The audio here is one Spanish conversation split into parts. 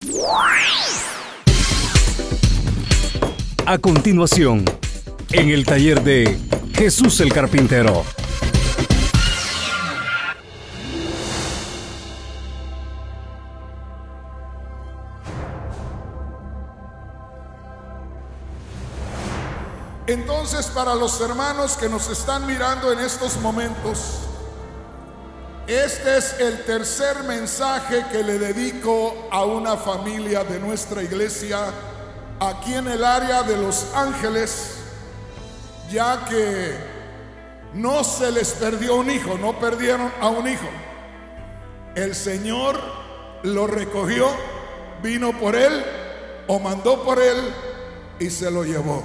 A continuación, en el taller de Jesús el Carpintero. Entonces, para los hermanos que nos están mirando en estos momentos, este es el tercer mensaje que le dedico a una familia de nuestra iglesia aquí en el área de Los Ángeles, ya que no se les perdió un hijo, no perdieron a un hijo. El Señor lo recogió, vino por él o mandó por él y se lo llevó.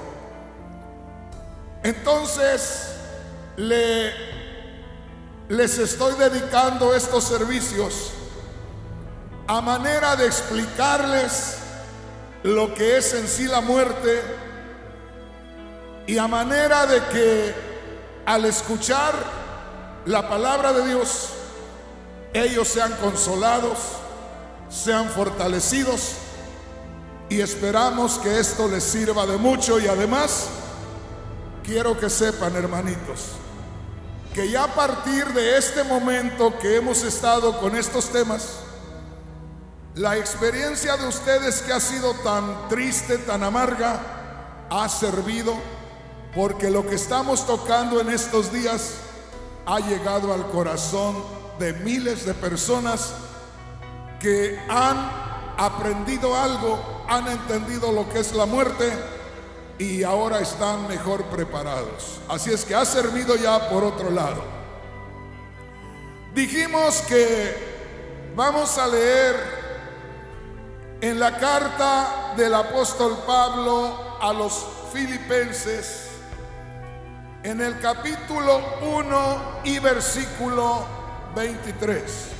Entonces les estoy dedicando estos servicios a manera de explicarles lo que es en sí la muerte, y a manera de que al escuchar la palabra de Dios ellos sean consolados, sean fortalecidos, y esperamos que esto les sirva de mucho. Y además quiero que sepan, hermanitos, que ya a partir de este momento que hemos estado con estos temas, la experiencia de ustedes, que ha sido tan triste, tan amarga, ha servido, porque lo que estamos tocando en estos días ha llegado al corazón de miles de personas que han aprendido algo, han entendido lo que es la muerte y ahora están mejor preparados. Así es que ha servido ya por otro lado. Dijimos que vamos a leer en la carta del apóstol Pablo a los Filipenses, en el capítulo 1 y versículo 23.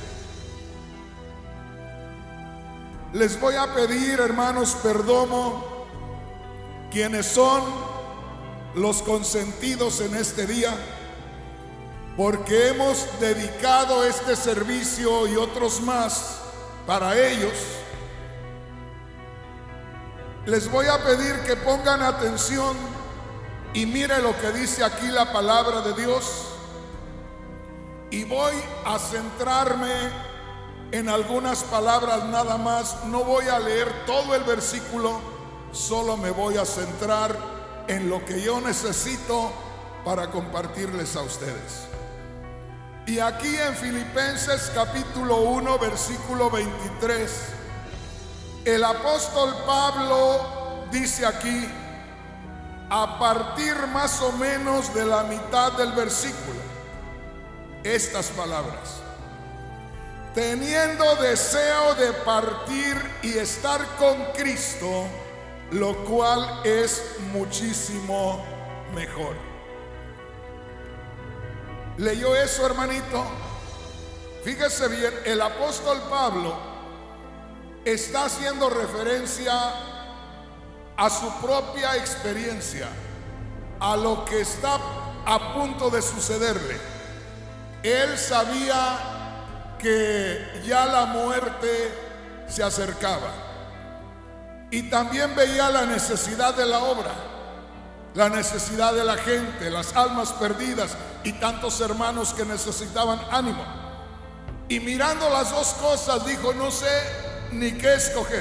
Les voy a pedir, hermanos Perdomo, quienes son los consentidos en este día, porque hemos dedicado este servicio y otros más para ellos. Les voy a pedir que pongan atención y mire lo que dice aquí la palabra de Dios, y voy a centrarme en algunas palabras nada más. No voy a leer todo el versículo, solo me voy a centrar en lo que yo necesito para compartirles a ustedes. Y aquí en Filipenses capítulo 1 versículo 23, el apóstol Pablo dice aquí, a partir más o menos de la mitad del versículo, estas palabras: teniendo deseo de partir y estar con Cristo, lo cual es muchísimo mejor. ¿Leyó eso, hermanito? Fíjese bien, el apóstol Pablo está haciendo referencia a su propia experiencia, a lo que está a punto de sucederle. Él sabía que ya la muerte se acercaba, y también veía la necesidad de la obra, la necesidad de la gente, las almas perdidas y tantos hermanos que necesitaban ánimo. Y mirando las dos cosas dijo, no sé ni qué escoger,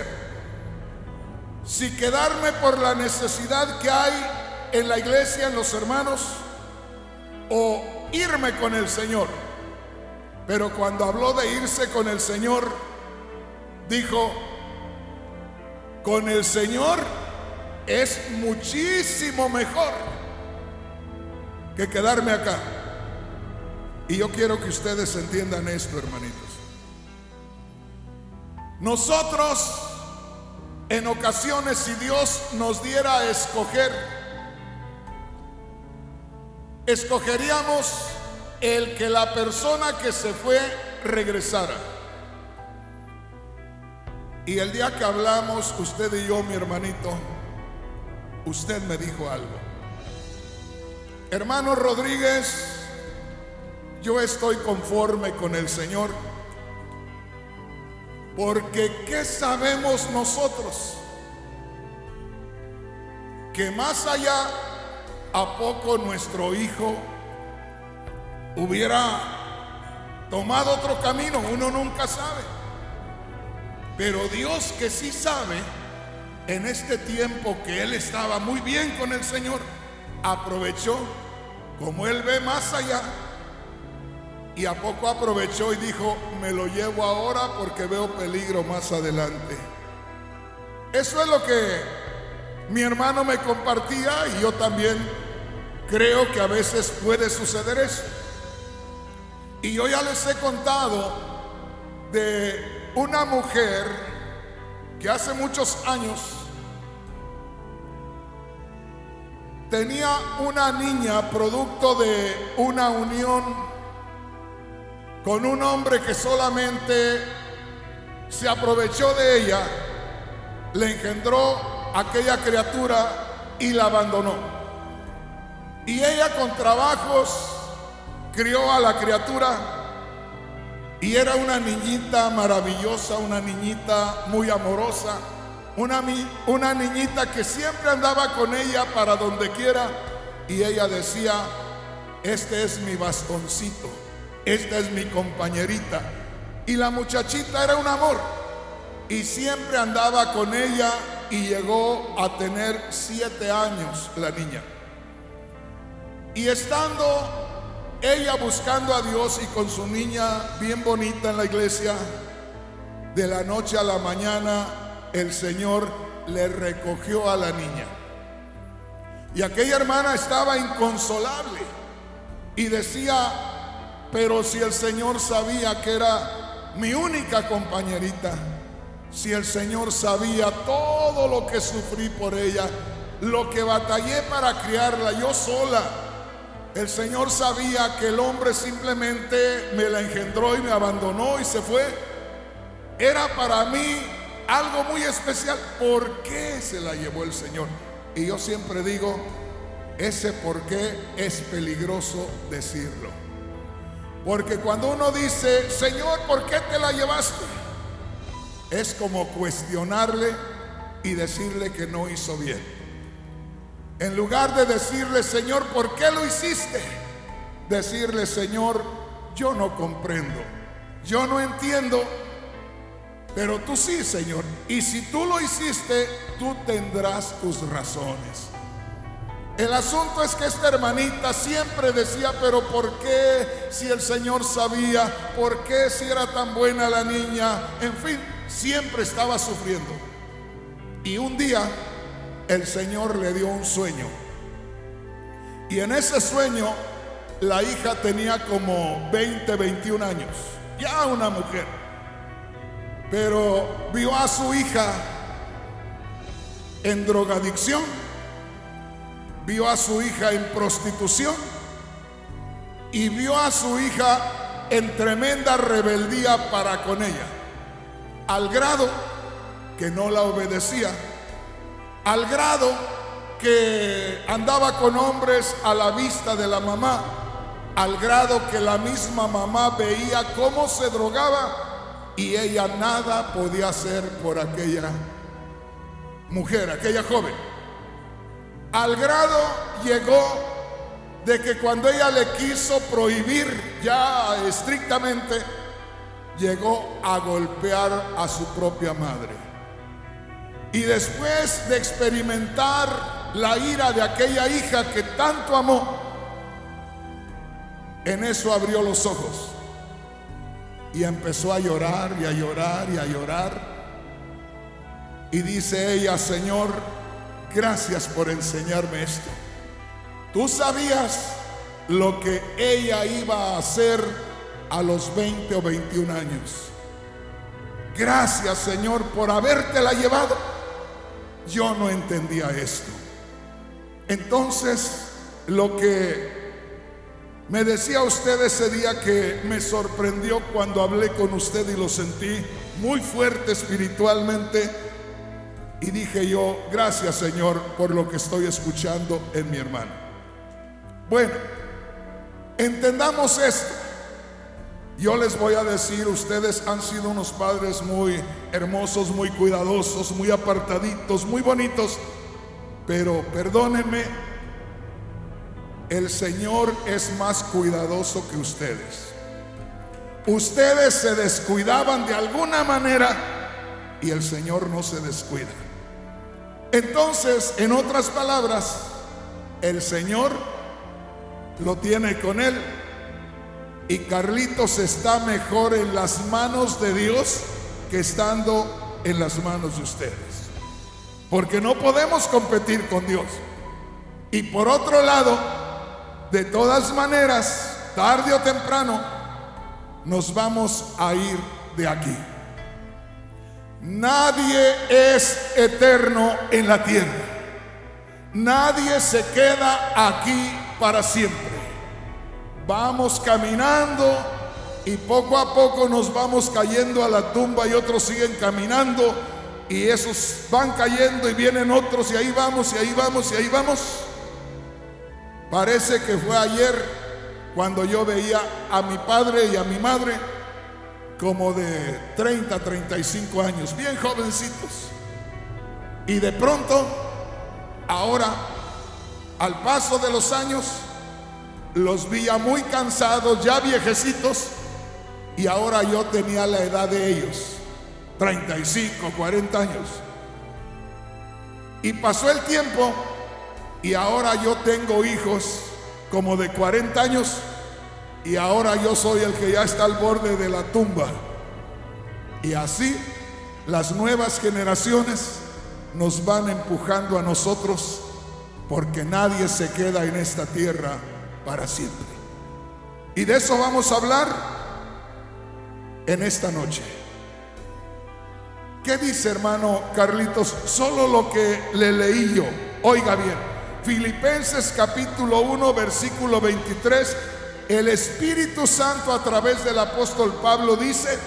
si quedarme por la necesidad que hay en la iglesia, en los hermanos, o irme con el Señor. Pero cuando habló de irse con el Señor, dijo, con el Señor es muchísimo mejor que quedarme acá. Y yo quiero que ustedes entiendan esto, hermanitos. Nosotros, en ocasiones, si Dios nos diera a escoger, escogeríamos el que la persona que se fue regresara. Y el día que hablamos, usted y yo, mi hermanito, usted me dijo algo: hermano Rodríguez, yo estoy conforme con el Señor, Porque ¿qué sabemos nosotros? Que más allá, ¿a poco nuestro hijo hubiera tomado otro camino? Uno nunca sabe. Pero Dios, que sí sabe, en este tiempo que él estaba muy bien con el Señor, aprovechó, como él ve más allá, y a poco aprovechó y dijo: me lo llevo ahora porque veo peligro más adelante. Eso es lo que mi hermano me compartía, y yo también creo que a veces puede suceder eso. Y yo ya les he contado de una mujer que hace muchos años tenía una niña producto de una unión con un hombre que solamente se aprovechó de ella, le engendró aquella criatura y la abandonó. Y ella, con trabajos, crió a la criatura, y era una niñita maravillosa, una niñita muy amorosa, una niñita que siempre andaba con ella para donde quiera, y ella decía: este es mi bastoncito, esta es mi compañerita. Y la muchachita era un amor, y siempre andaba con ella, y llegó a tener 7 años la niña. Y estando ella buscando a Dios y con su niña bien bonita en la iglesia, de la noche a la mañana el Señor le recogió a la niña. Y aquella hermana estaba inconsolable y decía: pero si el Señor sabía que era mi única compañerita, si el Señor sabía todo lo que sufrí por ella, lo que batallé para criarla yo sola, el Señor sabía que el hombre simplemente me la engendró y me abandonó y se fue, era para mí algo muy especial. ¿Por qué se la llevó el Señor? Y yo siempre digo, ese por qué es peligroso decirlo. Porque cuando uno dice: Señor, ¿por qué te la llevaste?, es como cuestionarle y decirle que no hizo bien. En lugar de decirle: Señor, ¿por qué lo hiciste?, decirle: Señor, yo no comprendo, yo no entiendo, pero tú sí, Señor. Y si tú lo hiciste, tú tendrás tus razones. El asunto es que esta hermanita siempre decía: pero ¿por qué si el Señor sabía? ¿Por qué si era tan buena la niña? En fin, siempre estaba sufriendo. Y un día el Señor le dio un sueño, y en ese sueño la hija tenía como 20, 21 años, ya una mujer, pero vio a su hija en drogadicción, vio a su hija en prostitución, y vio a su hija en tremenda rebeldía para con ella, al grado que no la obedecía, al grado que andaba con hombres a la vista de la mamá, al grado que la misma mamá veía cómo se drogaba y ella nada podía hacer por aquella mujer, aquella joven. Al grado llegó de que cuando ella le quiso prohibir ya estrictamente, llegó a golpear a su propia madre. Y después de experimentar la ira de aquella hija que tanto amó, en eso abrió los ojos y empezó a llorar y a llorar y a llorar. Y dice ella: Señor, gracias por enseñarme esto. Tú sabías lo que ella iba a hacer a los 20 o 21 años. Gracias, Señor, por habértela llevado. Yo no entendía esto. Entonces, lo que me decía usted ese día, que me sorprendió cuando hablé con usted y lo sentí muy fuerte espiritualmente, y dije yo: gracias, Señor, por lo que estoy escuchando en mi hermano. Bueno, entendamos esto. Yo les voy a decir, ustedes han sido unos padres muy hermosos, muy cuidadosos, muy apartaditos, muy bonitos, pero perdónenme, el Señor es más cuidadoso que ustedes. Ustedes se descuidaban de alguna manera y el Señor no se descuida. Entonces, en otras palabras, el Señor lo tiene con él. Y Carlitos está mejor en las manos de Dios que estando en las manos de ustedes, porque no podemos competir con Dios. Y por otro lado, de todas maneras, tarde o temprano nos vamos a ir de aquí. Nadie es eterno en la tierra. Nadie se queda aquí para siempre. Vamos caminando y poco a poco nos vamos cayendo a la tumba, y otros siguen caminando y esos van cayendo y vienen otros, y ahí vamos y ahí vamos y ahí vamos. Parece que fue ayer cuando yo veía a mi padre y a mi madre, como de 30, 35 años, bien jovencitos, y de pronto, ahora, al paso de los años, los vi ya muy cansados, ya viejecitos, y ahora yo tenía la edad de ellos, 35, 40 años. Y pasó el tiempo y ahora yo tengo hijos como de 40 años, y ahora yo soy el que ya está al borde de la tumba. Y así las nuevas generaciones nos van empujando a nosotros, porque nadie se queda en esta tierra para siempre. Y de eso vamos a hablar en esta noche. ¿Qué dice, hermano Carlitos? Solo lo que le leí yo. Oiga bien, Filipenses capítulo 1 versículo 23. El Espíritu Santo a través del apóstol Pablo dice: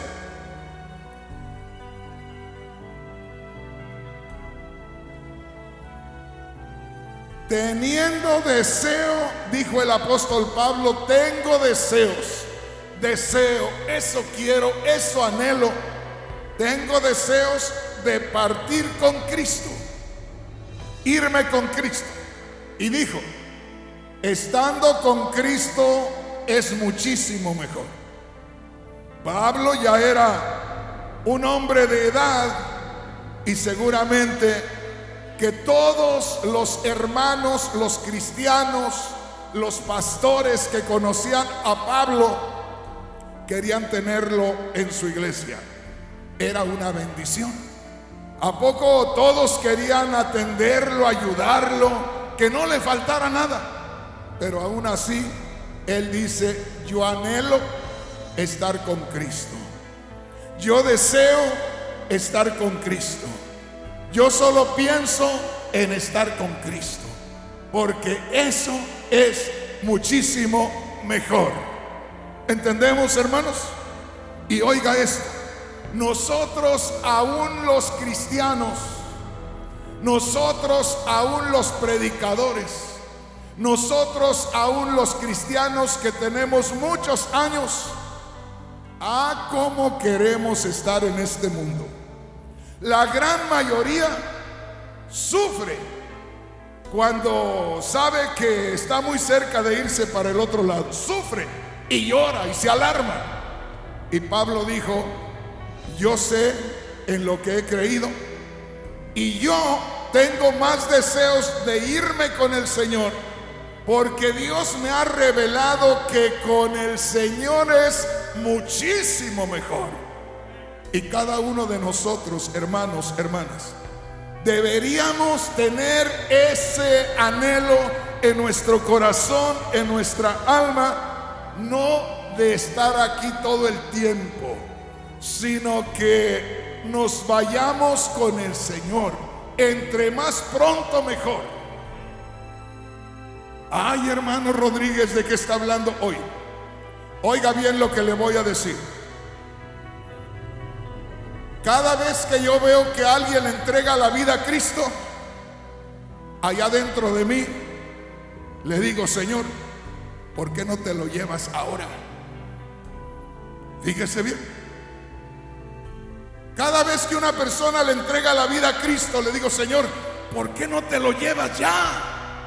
teniendo deseo, dijo el apóstol Pablo, tengo deseos, deseo, eso quiero, eso anhelo, tengo deseos de partir con Cristo, irme con Cristo. Y dijo, estando con Cristo es muchísimo mejor. Pablo ya era un hombre de edad, y seguramente que todos los hermanos, los cristianos, los pastores que conocían a Pablo querían tenerlo en su iglesia. Era una bendición. ¿A poco todos querían atenderlo, ayudarlo, que no le faltara nada? Pero aún así, él dice, yo anhelo estar con Cristo. Yo deseo estar con Cristo. Yo solo pienso en estar con Cristo, porque eso es muchísimo mejor. ¿Entendemos, hermanos? Y oiga esto, nosotros aún los cristianos, nosotros aún los predicadores, nosotros aún los cristianos que tenemos muchos años, cómo queremos estar en este mundo. La gran mayoría sufre cuando sabe que está muy cerca de irse para el otro lado. Sufre y llora y se alarma. Y Pablo dijo, yo sé en lo que he creído, y yo tengo más deseos de irme con el Señor, porque Dios me ha revelado que con el Señor es muchísimo mejor. Y cada uno de nosotros, hermanos, hermanas, deberíamos tener ese anhelo en nuestro corazón, en nuestra alma, no de estar aquí todo el tiempo, sino que nos vayamos con el Señor, entre más pronto mejor. Ay, hermano Rodríguez, ¿de qué está hablando hoy? Oiga bien lo que le voy a decir. Cada vez que yo veo que alguien le entrega la vida a Cristo, allá dentro de mí le digo, Señor, ¿por qué no te lo llevas ahora? Fíjese bien. Cada vez que una persona le entrega la vida a Cristo, le digo: Señor, ¿por qué no te lo llevas ya?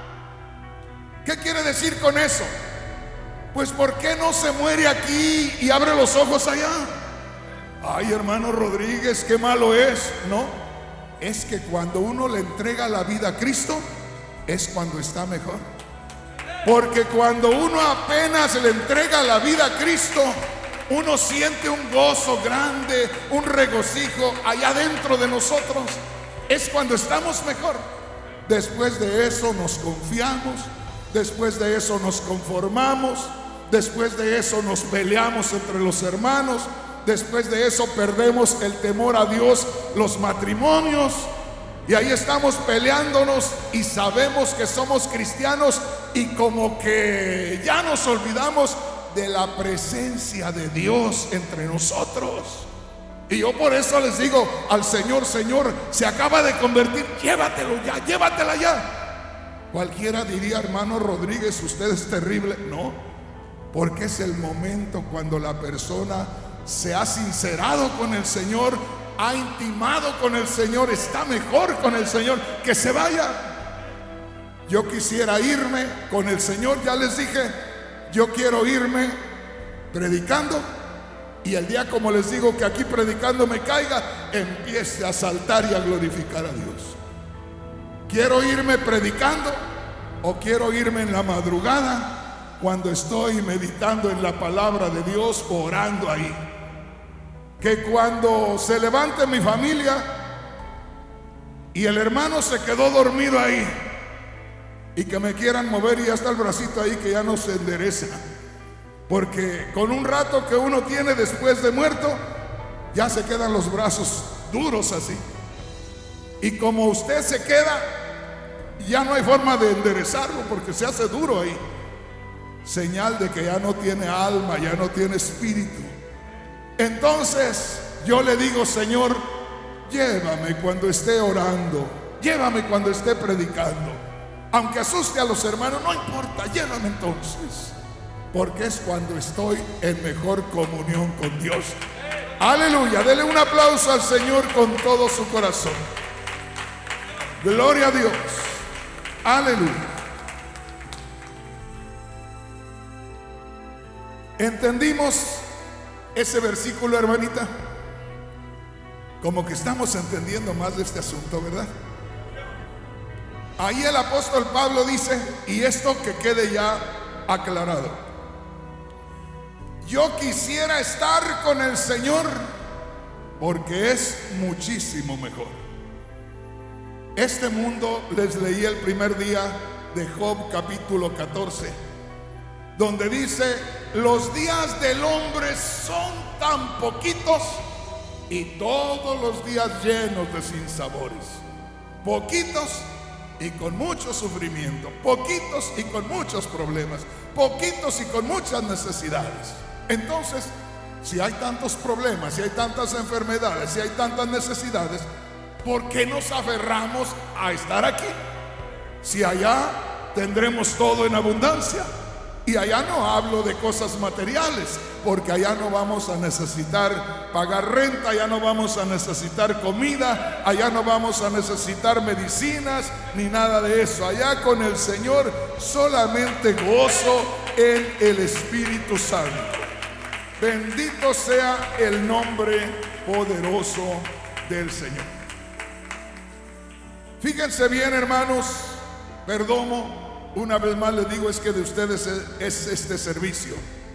¿Qué quiere decir con eso? Pues ¿por qué no se muere aquí y abre los ojos allá? Ay, hermano Rodríguez, qué malo es. No, es que cuando uno le entrega la vida a Cristo es cuando está mejor. Porque cuando uno apenas le entrega la vida a Cristo, uno siente un gozo grande, un regocijo allá dentro de nosotros. Es cuando estamos mejor. Después de eso nos confiamos, después de eso nos conformamos, después de eso nos peleamos entre los hermanos, después de eso perdemos el temor a Dios, los matrimonios, y ahí estamos peleándonos y sabemos que somos cristianos y como que ya nos olvidamos de la presencia de Dios entre nosotros. Y yo por eso les digo al Señor: Señor, se acaba de convertir, llévatelo ya, llévatela ya. Cualquiera diría: hermano Rodríguez, usted es terrible. No, porque es el momento cuando la persona se ha sincerado con el Señor, ha intimado con el Señor, está mejor con el Señor, que se vaya. Yo quisiera irme con el Señor, ya les dije, yo quiero irme predicando, y el día, como les digo, que aquí predicando me caiga, empiece a saltar y a glorificar a Dios. Quiero irme predicando, o quiero irme en la madrugada cuando estoy meditando en la palabra de Dios, orando ahí. Que cuando se levante mi familia y el hermano se quedó dormido ahí, y que me quieran mover y ya está el bracito ahí que ya no se endereza, porque con un rato que uno tiene después de muerto, ya se quedan los brazos duros así, y como usted se queda, ya no hay forma de enderezarlo porque se hace duro ahí. Señal de que ya no tiene alma, ya no tiene espíritu. Entonces yo le digo: Señor, llévame cuando esté orando, llévame cuando esté predicando, aunque asuste a los hermanos, no importa, llévame entonces, porque es cuando estoy en mejor comunión con Dios. Aleluya, dele un aplauso al Señor con todo su corazón. Gloria a Dios. Aleluya. ¿Entendimos ese versículo, hermanita? Como que estamos entendiendo más de este asunto, ¿verdad? Ahí el apóstol Pablo dice, y esto que quede ya aclarado: yo quisiera estar con el Señor porque es muchísimo mejor. Este mundo, les leí el primer día de Job capítulo 14, donde dice: los días del hombre son tan poquitos y todos los días llenos de sinsabores. Poquitos y con mucho sufrimiento, poquitos y con muchos problemas, poquitos y con muchas necesidades. Entonces, si hay tantos problemas, si hay tantas enfermedades, si hay tantas necesidades, ¿por qué nos aferramos a estar aquí? Si allá tendremos todo en abundancia. Y allá no hablo de cosas materiales, porque allá no vamos a necesitar pagar renta, allá no vamos a necesitar comida, allá no vamos a necesitar medicinas, ni nada de eso. Allá con el Señor solamente gozo en el Espíritu Santo. Bendito sea el nombre poderoso del Señor. Fíjense bien, hermanos, Perdomo, una vez más les digo, es que de ustedes es este servicio.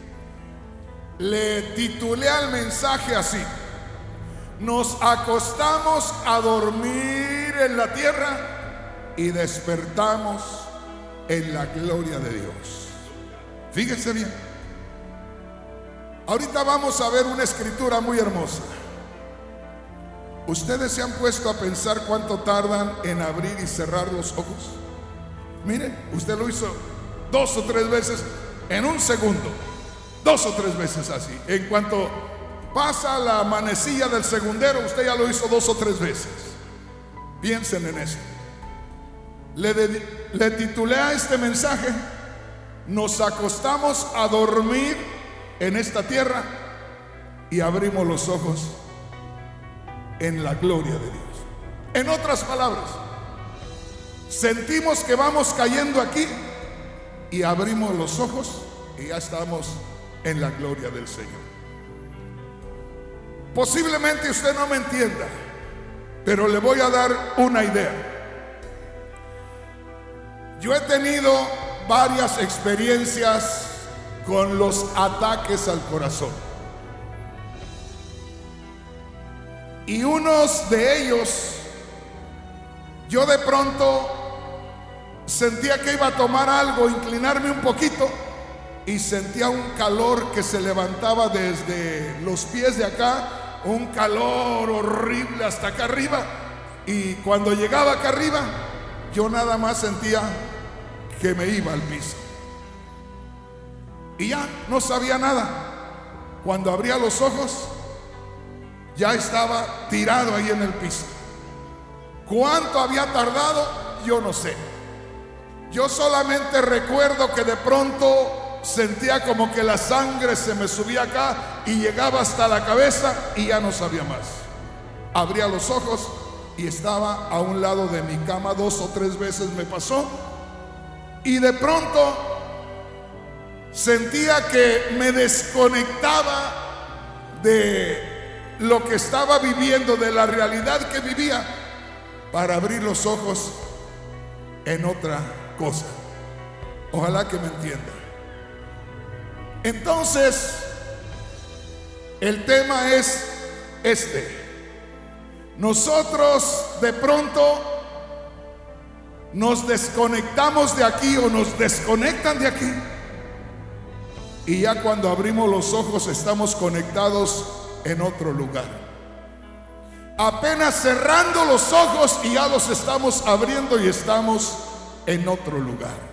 Le titulé al mensaje así: nos acostamos a dormir en la tierra y despertamos en la gloria de Dios. Fíjense bien. Ahorita vamos a ver una escritura muy hermosa. ¿Ustedes se han puesto a pensar cuánto tardan en abrir y cerrar los ojos? Mire, usted lo hizo 2 o 3 veces en un segundo, 2 o 3 veces así. En cuanto pasa la manecilla del segundero, usted ya lo hizo 2 o 3 veces. Piensen en eso. Le titulé a este mensaje: nos acostamos a dormir en esta tierra y abrimos los ojos en la gloria de Dios. En otras palabras, sentimos que vamos cayendo aquí y abrimos los ojos y ya estamos en la gloria del Señor. Posiblemente usted no me entienda, pero le voy a dar una idea. Yo he tenido varias experiencias con los ataques al corazón. Y unos de ellos, yo de pronto sentía que iba a tomar algo, inclinarme un poquito, y sentía un calor que se levantaba desde los pies de acá, un calor horrible hasta acá arriba. Y cuando llegaba acá arriba, yo nada más sentía que me iba al piso. Y ya no sabía nada. Cuando abría los ojos, ya estaba tirado ahí en el piso. ¿Cuánto había tardado? Yo no sé. Yo solamente recuerdo que de pronto sentía como que la sangre se me subía acá y llegaba hasta la cabeza y ya no sabía más. Abría los ojos y estaba a un lado de mi cama. 2 o 3 veces me pasó. Y de pronto sentía que me desconectaba de lo que estaba viviendo, de la realidad que vivía, para abrir los ojos en otra cosa. Ojalá que me entienda. Entonces, el tema es este. Nosotros de pronto nos desconectamos de aquí o nos desconectan de aquí, y ya cuando abrimos los ojos estamos conectados en otro lugar. Apenas cerrando los ojos y ya los estamos abriendo y estamos en otro lugar.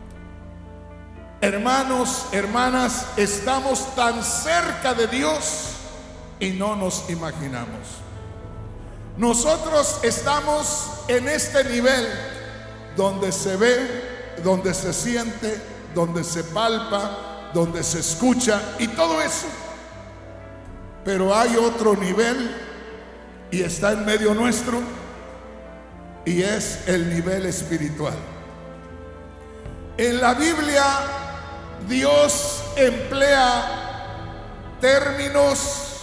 Hermanos, hermanas, estamos tan cerca de Dios y no nos imaginamos. Nosotros estamos en este nivel donde se ve, donde se siente, donde se palpa, donde se escucha y todo eso. Pero hay otro nivel y está en medio nuestro, y es el nivel espiritual. En la Biblia Dios emplea términos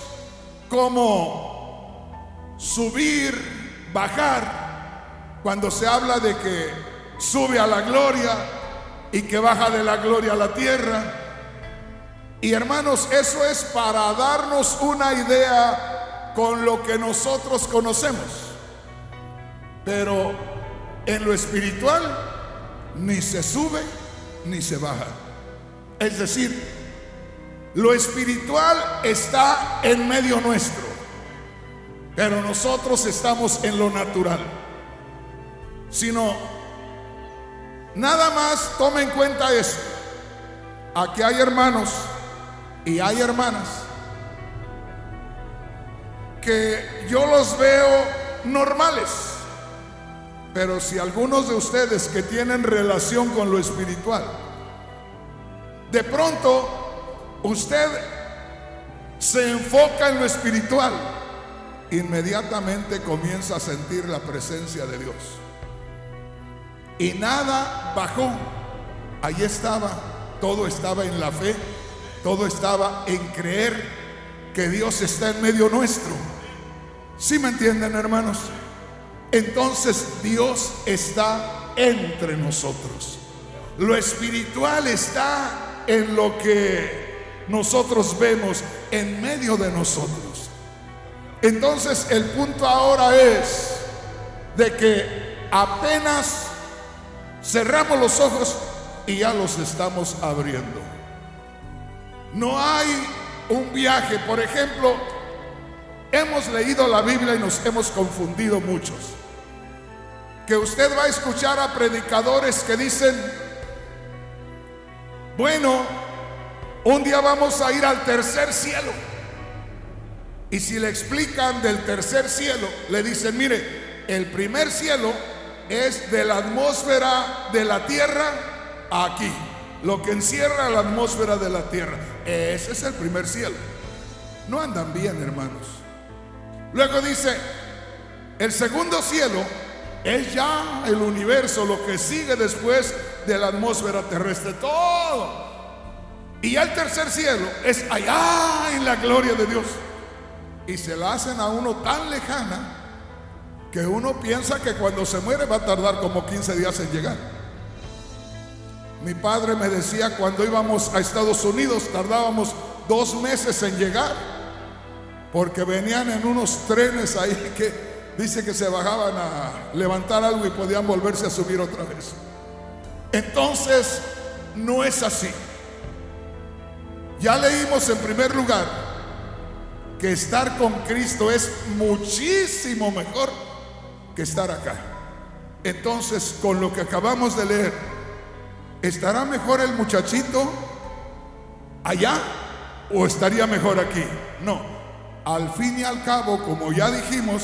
como subir, bajar, cuando se habla de que sube a la gloria y que baja de la gloria a la tierra. Y hermanos, eso es para darnos una idea con lo que nosotros conocemos. Pero en lo espiritual ni se sube ni se baja. Es decir, lo espiritual está en medio nuestro, pero nosotros estamos en lo natural. Sino, nada más tome en cuenta esto. Aquí hay hermanos y hay hermanas que yo los veo normales, pero si algunos de ustedes que tienen relación con lo espiritual, de pronto usted se enfoca en lo espiritual, inmediatamente comienza a sentir la presencia de Dios. Y nada bajó, ahí estaba, todo estaba en la fe, todo estaba en creer que Dios está en medio nuestro. ¿Sí me entienden, hermanos? Entonces Dios está entre nosotros. Lo espiritual está en lo que nosotros vemos, en medio de nosotros. Entonces el punto ahora es de que apenas cerramos los ojos y ya los estamos abriendo. No hay un viaje. Por ejemplo, hemos leído la Biblia y nos hemos confundido muchos. Que usted va a escuchar a predicadores que dicen: bueno, un día vamos a ir al tercer cielo. Y si le explican del tercer cielo, le dicen: mire, el primer cielo es de la atmósfera de la tierra a aquí, lo que encierra la atmósfera de la tierra. Ese es el primer cielo. no andan bien, hermanos. Luego dice, el segundo cielo es ya el universo, lo que sigue después de la atmósfera terrestre, todo. Y ya el tercer cielo es allá en la gloria de Dios. Y se la hacen a uno tan lejana que uno piensa que cuando se muere va a tardar como 15 días en llegar. Mi padre me decía, cuando íbamos a Estados Unidos tardábamos 2 meses en llegar, porque venían en unos trenes ahí que dice que se bajaban a levantar algo y podían volverse a subir otra vez. Entonces no es así. Ya leímos en primer lugar que estar con Cristo es muchísimo mejor que estar acá. Entonces, con lo que acabamos de leer, ¿estará mejor el muchachito allá o estaría mejor aquí? No, al fin y al cabo, como ya dijimos,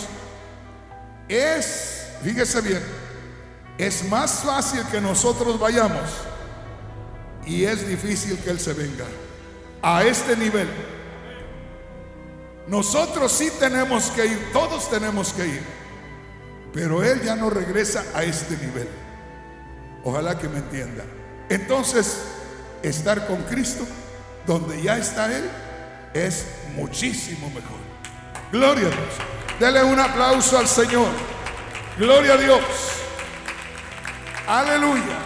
fíjese bien, es más fácil que nosotros vayamos y es difícil que Él se venga a este nivel. Nosotros sí tenemos que ir, todos tenemos que ir, pero Él ya no regresa a este nivel. Ojalá que me entienda. Entonces, estar con Cristo, donde ya está Él, es muchísimo mejor. Gloria a Dios. Dele un aplauso al Señor. Gloria a Dios. Aleluya.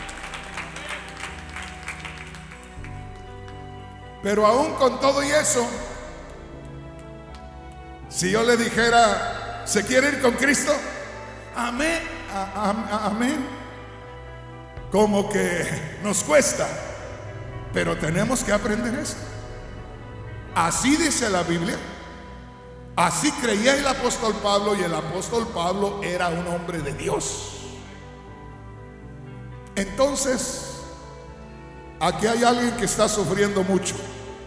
Pero aún con todo y eso, si yo le dijera, ¿se quiere ir con Cristo? Amén, amén. Como que nos cuesta, pero tenemos que aprender esto. Así dice la Biblia. Así creía el apóstol Pablo, y el apóstol Pablo era un hombre de Dios. Entonces, aquí hay alguien que está sufriendo mucho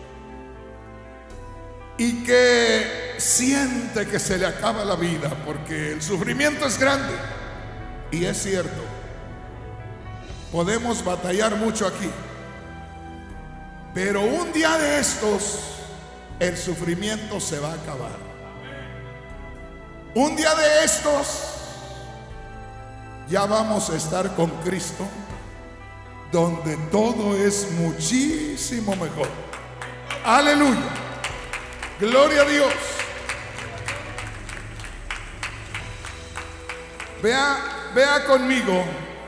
y que siente que se le acaba la vida, porque el sufrimiento es grande. Y es cierto, podemos batallar mucho aquí, pero un día de estos el sufrimiento se va a acabar. Un día de estos ya vamos a estar con Cristo, donde todo es muchísimo mejor. Aleluya. Gloria a Dios. Vea conmigo,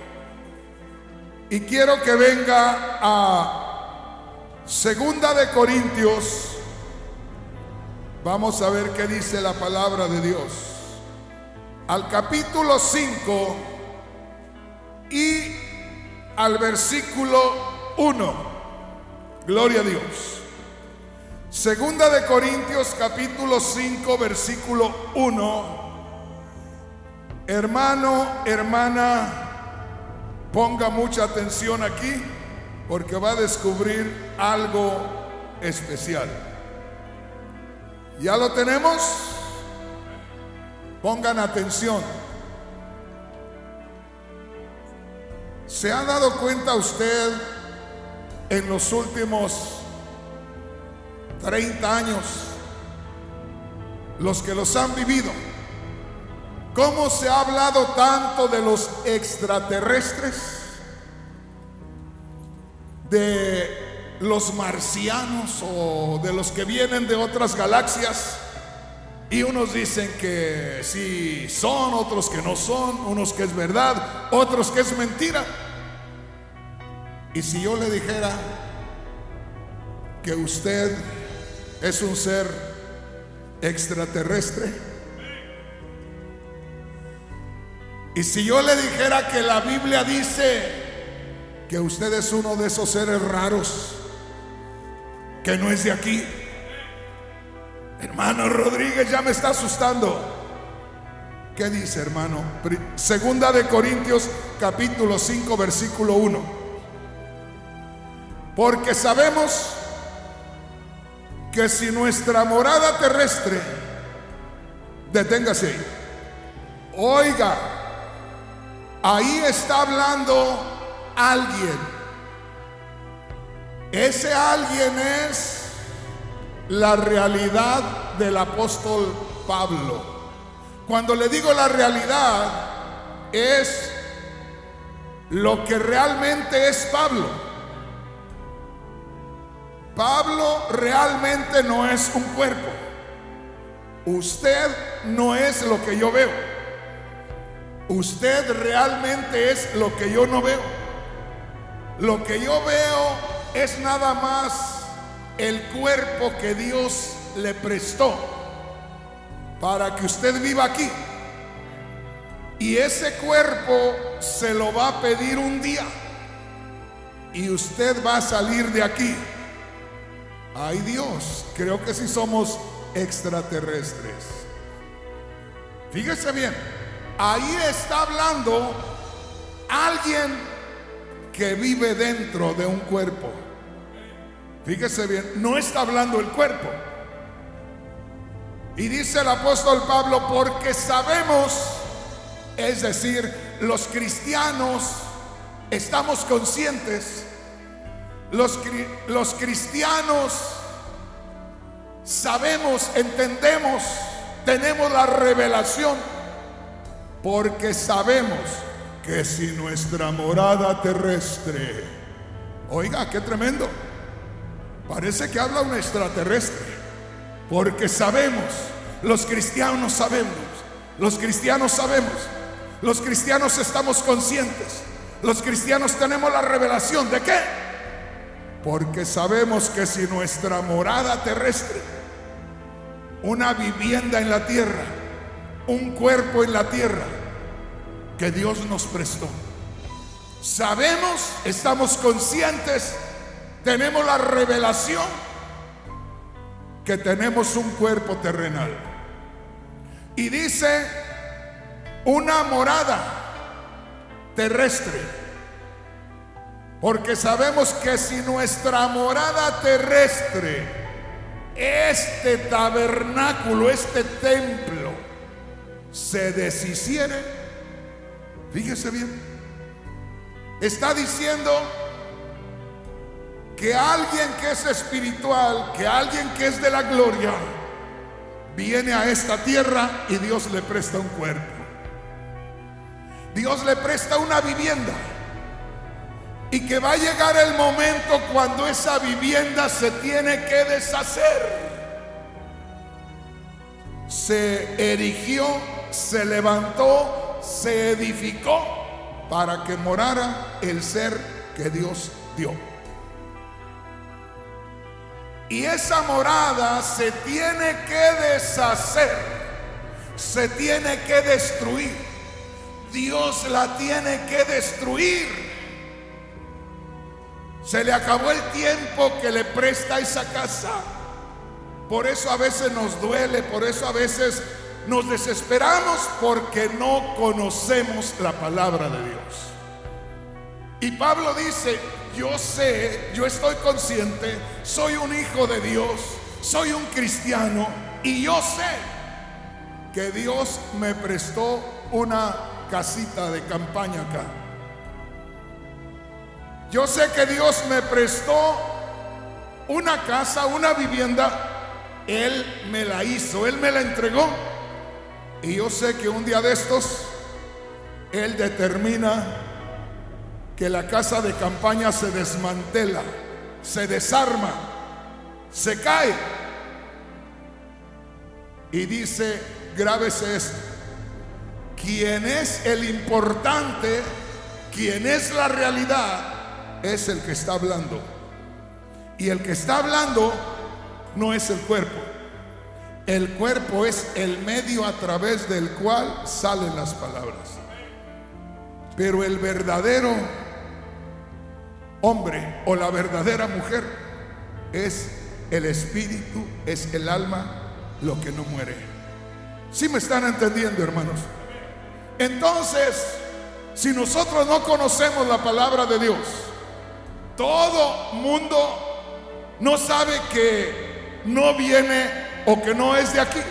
y quiero que venga a 2 de Corintios. Vamos a ver qué dice la palabra de Dios. Al capítulo 5 y al versículo 1. Gloria a Dios. 2 de Corintios capítulo 5 versículo 1. Hermano, hermana, ponga mucha atención aquí, porque va a descubrir algo especial. ¿Ya lo tenemos? Pongan atención. ¿Se ha dado cuenta usted en los últimos 30 años, los que los han vivido, cómo se ha hablado tanto de los extraterrestres, de los marcianos o de los que vienen de otras galaxias? Y unos dicen que sí son, otros que no son, unos que es verdad, otros que es mentira. Y si yo le dijera que usted es un ser extraterrestre, y si yo le dijera que la Biblia dice que usted es uno de esos seres raros, que no es de aquí, hermano Rodríguez, ya me está asustando. ¿Qué dice, hermano? 2 de Corintios capítulo 5 versículo 1. Porque sabemos que si nuestra morada terrestre, deténgase ahí, oiga, ahí está hablando alguien. Ese alguien es la realidad del apóstol Pablo. Cuando le digo la realidad, es lo que realmente es Pablo. Pablo realmente no es un cuerpo. Usted no es lo que yo veo. Usted realmente es lo que yo no veo. Lo que yo veo es nada más el cuerpo que Dios le prestó para que usted viva aquí. Y ese cuerpo se lo va a pedir un día y usted va a salir de aquí. Ay Dios, creo que sí somos extraterrestres. Fíjese bien, ahí está hablando alguien que vive dentro de un cuerpo. Fíjese bien, no está hablando el cuerpo. Y dice el apóstol Pablo, porque sabemos, es decir, los cristianos estamos conscientes, los cristianos sabemos, entendemos, tenemos la revelación, porque sabemos que si nuestra morada terrestre, oiga, qué tremendo, parece que habla un extraterrestre, porque sabemos, los cristianos sabemos, los cristianos sabemos, los cristianos estamos conscientes, los cristianos tenemos la revelación de qué, porque sabemos que si nuestra morada terrestre, una vivienda en la tierra, un cuerpo en la tierra que Dios nos prestó, sabemos, estamos conscientes, tenemos la revelación que tenemos un cuerpo terrenal. Y dice una morada terrestre, porque sabemos que si nuestra morada terrestre, este tabernáculo, este templo, se deshiciere, fíjese bien, está diciendo que alguien que es espiritual, que alguien que es de la gloria, viene a esta tierra y Dios le presta un cuerpo. Dios le presta una vivienda. Y que va a llegar el momento cuando esa vivienda se tiene que deshacer. Se erigió, se levantó, se edificó para que morara el ser que Dios dio. Y esa morada se tiene que deshacer, se tiene que destruir. Dios la tiene que destruir. Se le acabó el tiempo que le presta esa casa. Por eso a veces nos duele, por eso a veces nos desesperamos, porque no conocemos la palabra de Dios. Y Pablo dice, yo sé, yo estoy consciente, soy un hijo de Dios, soy un cristiano, y yo sé que Dios me prestó una casita de campaña acá. Yo sé que Dios me prestó una casa, una vivienda. Él me la hizo, Él me la entregó. Y yo sé que un día de estos Él determina que la casa de campaña se desmantela, se desarma, se cae. Y dice, grábese esto: quien es el importante, quien es la realidad, es el que está hablando. Y el que está hablando no es el cuerpo. El cuerpo es el medio a través del cual salen las palabras. Pero el verdadero hombre o la verdadera mujer es el espíritu, es el alma, lo que no muere. ¿Sí me están entendiendo, hermanos? Entonces, si nosotros no conocemos la palabra de Dios, todo mundo no sabe que no viene o que no es de aquí.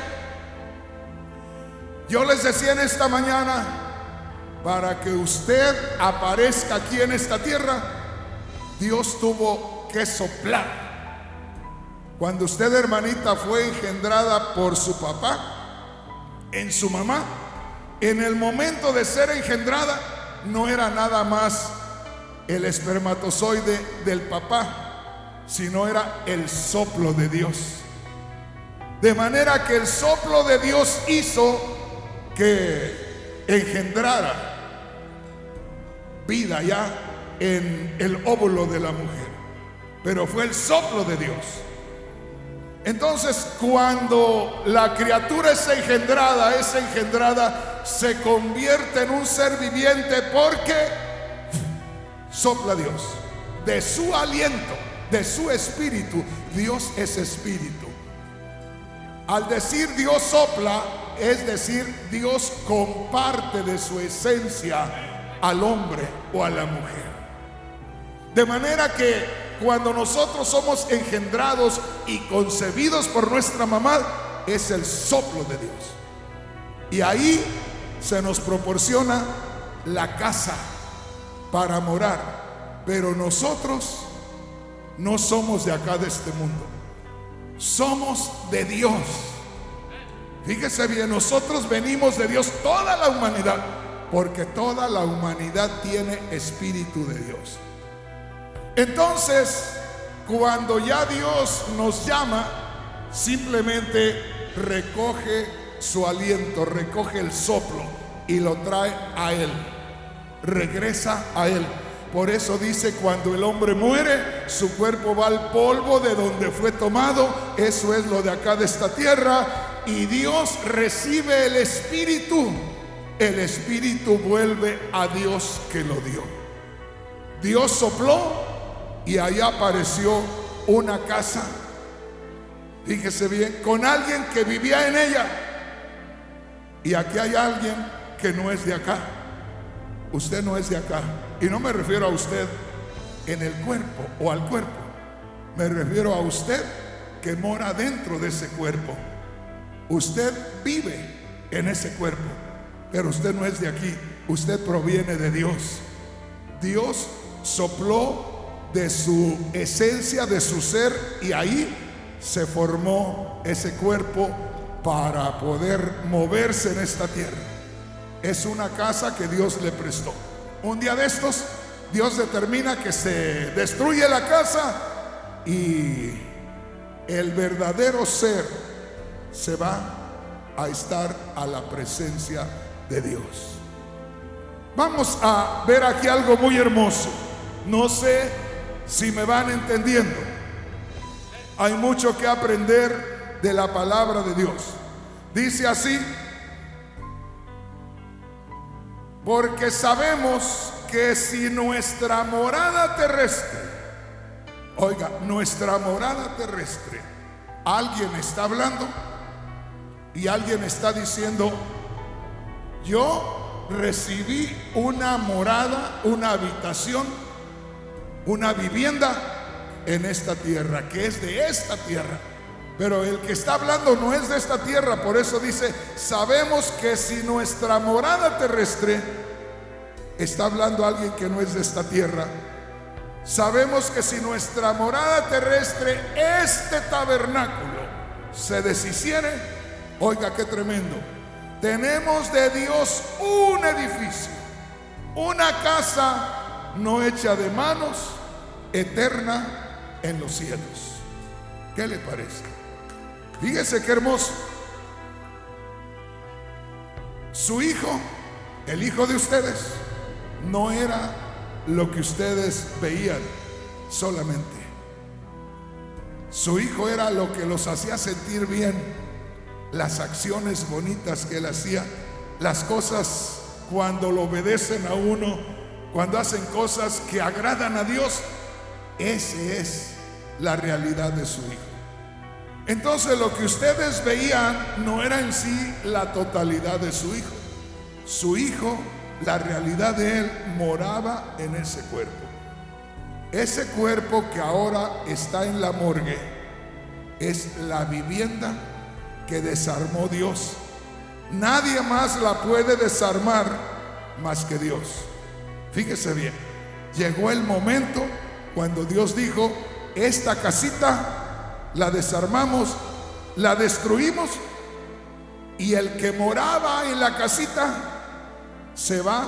Yo les decía en esta mañana, para que usted aparezca aquí en esta tierra, Dios tuvo que soplar. Cuando usted, hermanita, fue engendrada por su papá, en su mamá, en el momento de ser engendrada, no era nada más el espermatozoide del papá, sino era el soplo de Dios. De manera que el soplo de Dios hizo que engendrara vida ya en el óvulo de la mujer, pero fue el soplo de Dios. Entonces, cuando la criatura es engendrada, se convierte en un ser viviente porque sopla Dios. De su aliento, de su espíritu. Dios es espíritu. Al decir Dios sopla, es decir, Dios comparte de su esencia al hombre o a la mujer. De manera que cuando nosotros somos engendrados y concebidos por nuestra mamá, es el soplo de Dios. Y ahí se nos proporciona la casa para morar. Pero nosotros no somos de acá, de este mundo. Somos de Dios. Fíjese bien, nosotros venimos de Dios, toda la humanidad, porque toda la humanidad tiene espíritu de Dios. Entonces, cuando ya Dios nos llama, simplemente recoge su aliento, recoge el soplo y lo trae a Él, regresa a Él. Por eso dice, cuando el hombre muere, su cuerpo va al polvo de donde fue tomado. Eso es lo de acá, de esta tierra. Y Dios recibe el espíritu. El espíritu vuelve a Dios que lo dio. Dios sopló y allá apareció una casa, fíjese bien, con alguien que vivía en ella. Y aquí hay alguien que no es de acá. Usted no es de acá. Y no me refiero a usted en el cuerpo o al cuerpo. Me refiero a usted que mora dentro de ese cuerpo. Usted vive en ese cuerpo, pero usted no es de aquí. Usted proviene de Dios. Dios sopló de su esencia, de su ser, y ahí se formó ese cuerpo para poder moverse en esta tierra. Es una casa que Dios le prestó. Un día de estos, Dios determina que se destruye la casa y el verdadero ser se va a estar a la presencia de Dios. Vamos a ver aquí algo muy hermoso. No sé si me van entendiendo. Hay mucho que aprender de la palabra de Dios. Dice así: porque sabemos que si nuestra morada terrestre, oiga, nuestra morada terrestre, alguien está hablando y alguien está diciendo: yo recibí una morada, una habitación, una vivienda en esta tierra, que es de esta tierra. Pero el que está hablando no es de esta tierra. Por eso dice: sabemos que si nuestra morada terrestre, está hablando alguien que no es de esta tierra. Sabemos que si nuestra morada terrestre, este tabernáculo, se deshiciere, oiga qué tremendo, tenemos de Dios un edificio, una casa no hecha de manos, eterna en los cielos. ¿Qué le parece? Fíjese qué hermoso. Su hijo, el hijo de ustedes, no era lo que ustedes veían solamente. Su hijo era lo que los hacía sentir bien, las acciones bonitas que él hacía, las cosas cuando lo obedecen a uno, cuando hacen cosas que agradan a Dios. Esa es la realidad de su hijo. Entonces, lo que ustedes veían no era en sí la totalidad de su hijo. Su hijo, la realidad de él, moraba en ese cuerpo. Ese cuerpo que ahora está en la morgue es la vivienda que desarmó Dios. Nadie más la puede desarmar más que Dios. Fíjese bien, llegó el momento cuando Dios dijo: esta casita la desarmamos, la destruimos, y el que moraba en la casita se va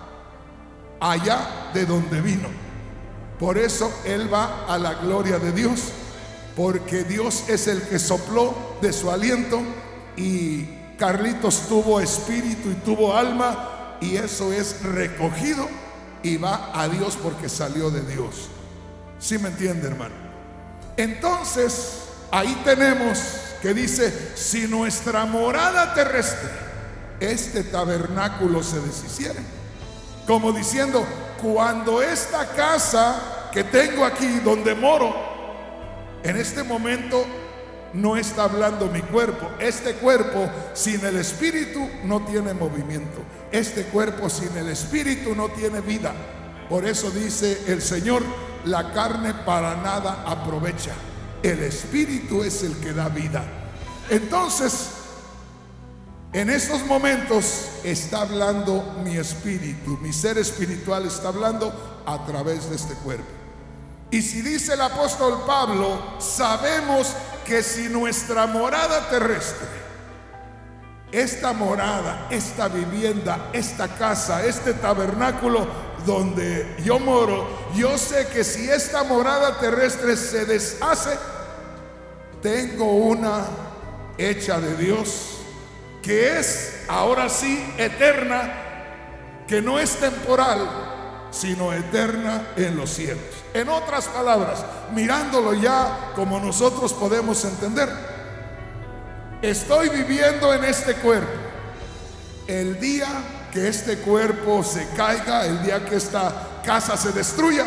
allá de donde vino. Por eso él va a la gloria de Dios, porque Dios es el que sopló de su aliento, y Carlitos tuvo espíritu y tuvo alma, y eso es recogido y va a Dios porque salió de Dios. ¿Sí me entiende, hermano? Entonces ahí tenemos que dice: si nuestra morada terrestre, este tabernáculo, se deshiciere, como diciendo, cuando esta casa que tengo aquí donde moro, en este momento no está hablando mi cuerpo. Este cuerpo sin el espíritu no tiene movimiento. Este cuerpo sin el espíritu no tiene vida. Por eso dice el Señor: la carne para nada aprovecha, el espíritu es el que da vida. Entonces, en estos momentos está hablando mi espíritu, mi ser espiritual está hablando a través de este cuerpo. Y si dice el apóstol Pablo, sabemos que si nuestra morada terrestre, esta morada, esta vivienda, esta casa, este tabernáculo donde yo moro, yo sé que si esta morada terrestre se deshace, tengo una hecha de Dios, que es ahora sí eterna, que no es temporal, sino eterna en los cielos. En otras palabras, mirándolo ya como nosotros podemos entender, estoy viviendo en este cuerpo. El día que este cuerpo se caiga, el día que esta casa se destruya,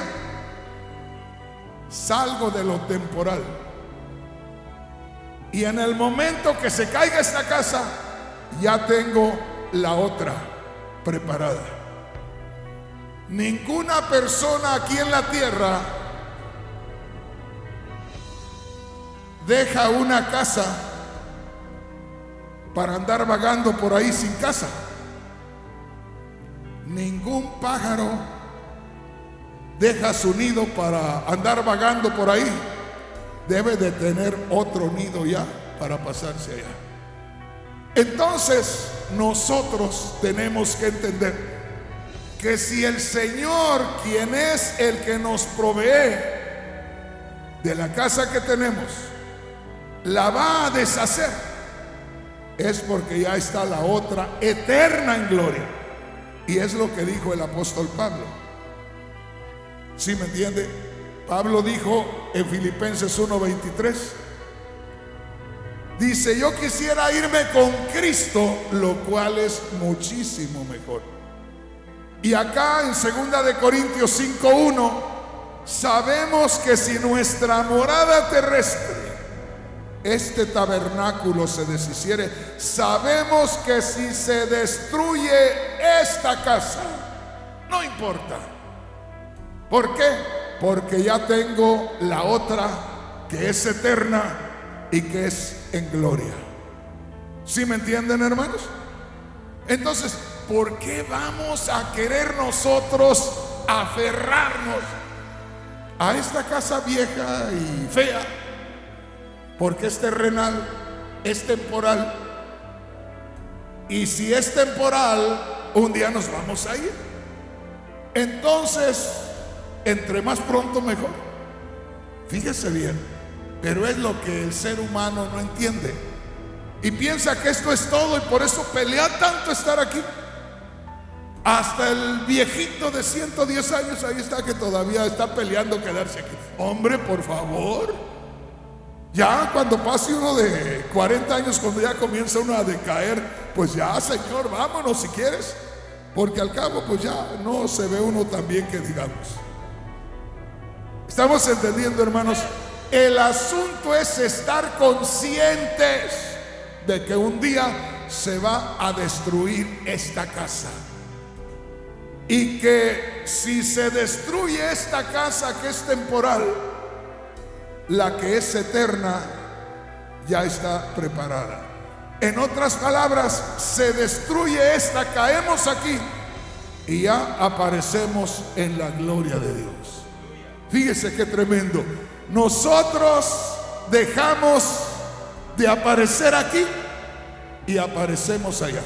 salgo de lo temporal. Y en el momento que se caiga esta casa, ya tengo la otra preparada. Ninguna persona aquí en la tierra deja una casa para andar vagando por ahí sin casa. Ningún pájaro deja su nido para andar vagando por ahí. Debe de tener otro nido ya para pasarse allá. Entonces nosotros tenemos que entender que si el Señor, quien es el que nos provee de la casa que tenemos, la va a deshacer, es porque ya está la otra eterna en gloria. Y es lo que dijo el apóstol Pablo. ¿Sí me entiende? Pablo dijo en Filipenses 1:23, dice: yo quisiera irme con Cristo, lo cual es muchísimo mejor. Y acá en 2 de Corintios 5:1, sabemos que si nuestra morada terrestre, este tabernáculo, se deshiciere, sabemos que si se destruye esta casa, no importa. ¿Por qué? Porque ya tengo la otra, que es eterna y que es en gloria. ¿Sí me entienden, hermanos? Entonces, ¿por qué vamos a querer nosotros aferrarnos a esta casa vieja y fea? Porque es terrenal, es temporal. Y si es temporal, un día nos vamos a ir. Entonces, entre más pronto mejor. Fíjese bien, pero es lo que el ser humano no entiende. Y piensa que esto es todo, y por eso pelea tanto estar aquí. Hasta el viejito de 110 años ahí está, que todavía está peleando quedarse aquí. Hombre, por favor. Ya cuando pase uno de 40 años, cuando ya comienza uno a decaer, pues ya, Señor, vámonos si quieres. Porque al cabo pues ya no se ve uno tan bien que digamos. ¿Estamos entendiendo, hermanos? El asunto es estar conscientes de que un día se va a destruir esta casa. Y que si se destruye esta casa que es temporal, la que es eterna ya está preparada. En otras palabras, se destruye esta, caemos aquí y ya aparecemos en la gloria de Dios. Fíjese qué tremendo. Nosotros dejamos de aparecer aquí y aparecemos allá.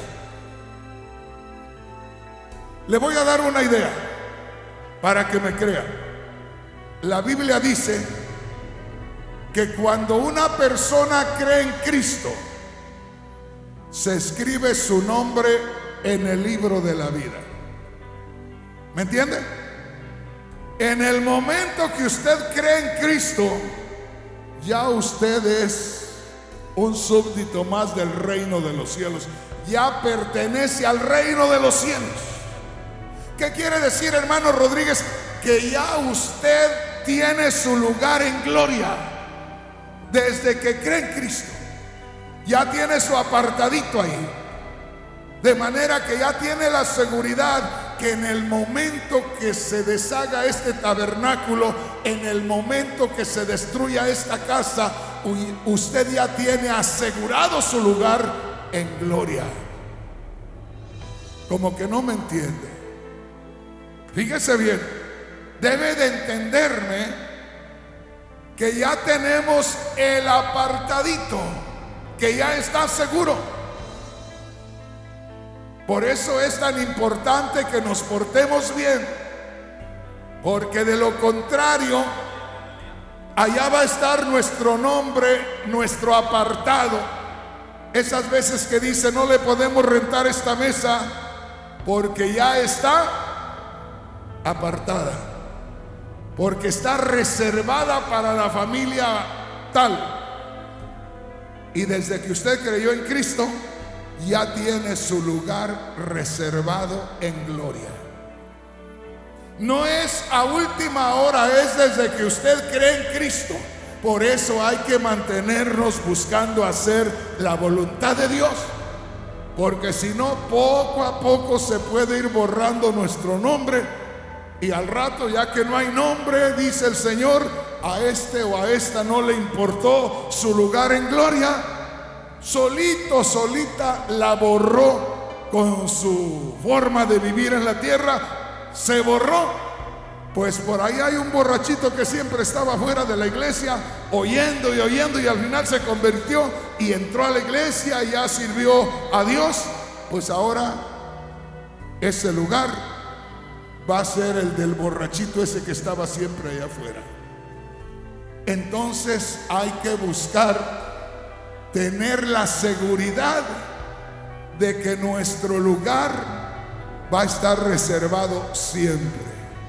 Le voy a dar una idea para que me crea. La Biblia dice que cuando una persona cree en Cristo, se escribe su nombre en el libro de la vida. ¿Me entiende? En el momento que usted cree en Cristo, ya usted es un súbdito más del reino de los cielos. Ya pertenece al reino de los cielos. ¿Qué quiere decir, hermano Rodríguez? Que ya usted tiene su lugar en gloria desde que cree en Cristo. Ya tiene su apartadito ahí. De manera que ya tiene la seguridad que en el momento que se deshaga este tabernáculo, en el momento que se destruya esta casa, usted ya tiene asegurado su lugar en gloria. Como que no me entiende. Fíjese bien, debe de entenderme que ya tenemos el apartadito, que ya está seguro. Por eso es tan importante que nos portemos bien, porque de lo contrario, allá va a estar nuestro nombre, nuestro apartado. Esas veces que dice no le podemos rentar esta mesa porque ya está apartada, porque está reservada para la familia tal. Y desde que usted creyó en Cristo, ya tiene su lugar reservado en gloria. No es a última hora, es desde que usted cree en Cristo. Por eso hay que mantenernos buscando hacer la voluntad de Dios, porque si no, poco a poco se puede ir borrando nuestro nombre, y al rato, ya que no hay nombre, dice el Señor, a este o a esta no le importó su lugar en gloria. Solito, solita la borró con su forma de vivir en la tierra. Se borró. Pues por ahí hay un borrachito que siempre estaba fuera de la iglesia, oyendo y oyendo, y al final se convirtió y entró a la iglesia y ya sirvió a Dios. Pues ahora ese lugar va a ser el del borrachito ese que estaba siempre allá afuera. Entonces hay que buscar tener la seguridad de que nuestro lugar va a estar reservado siempre.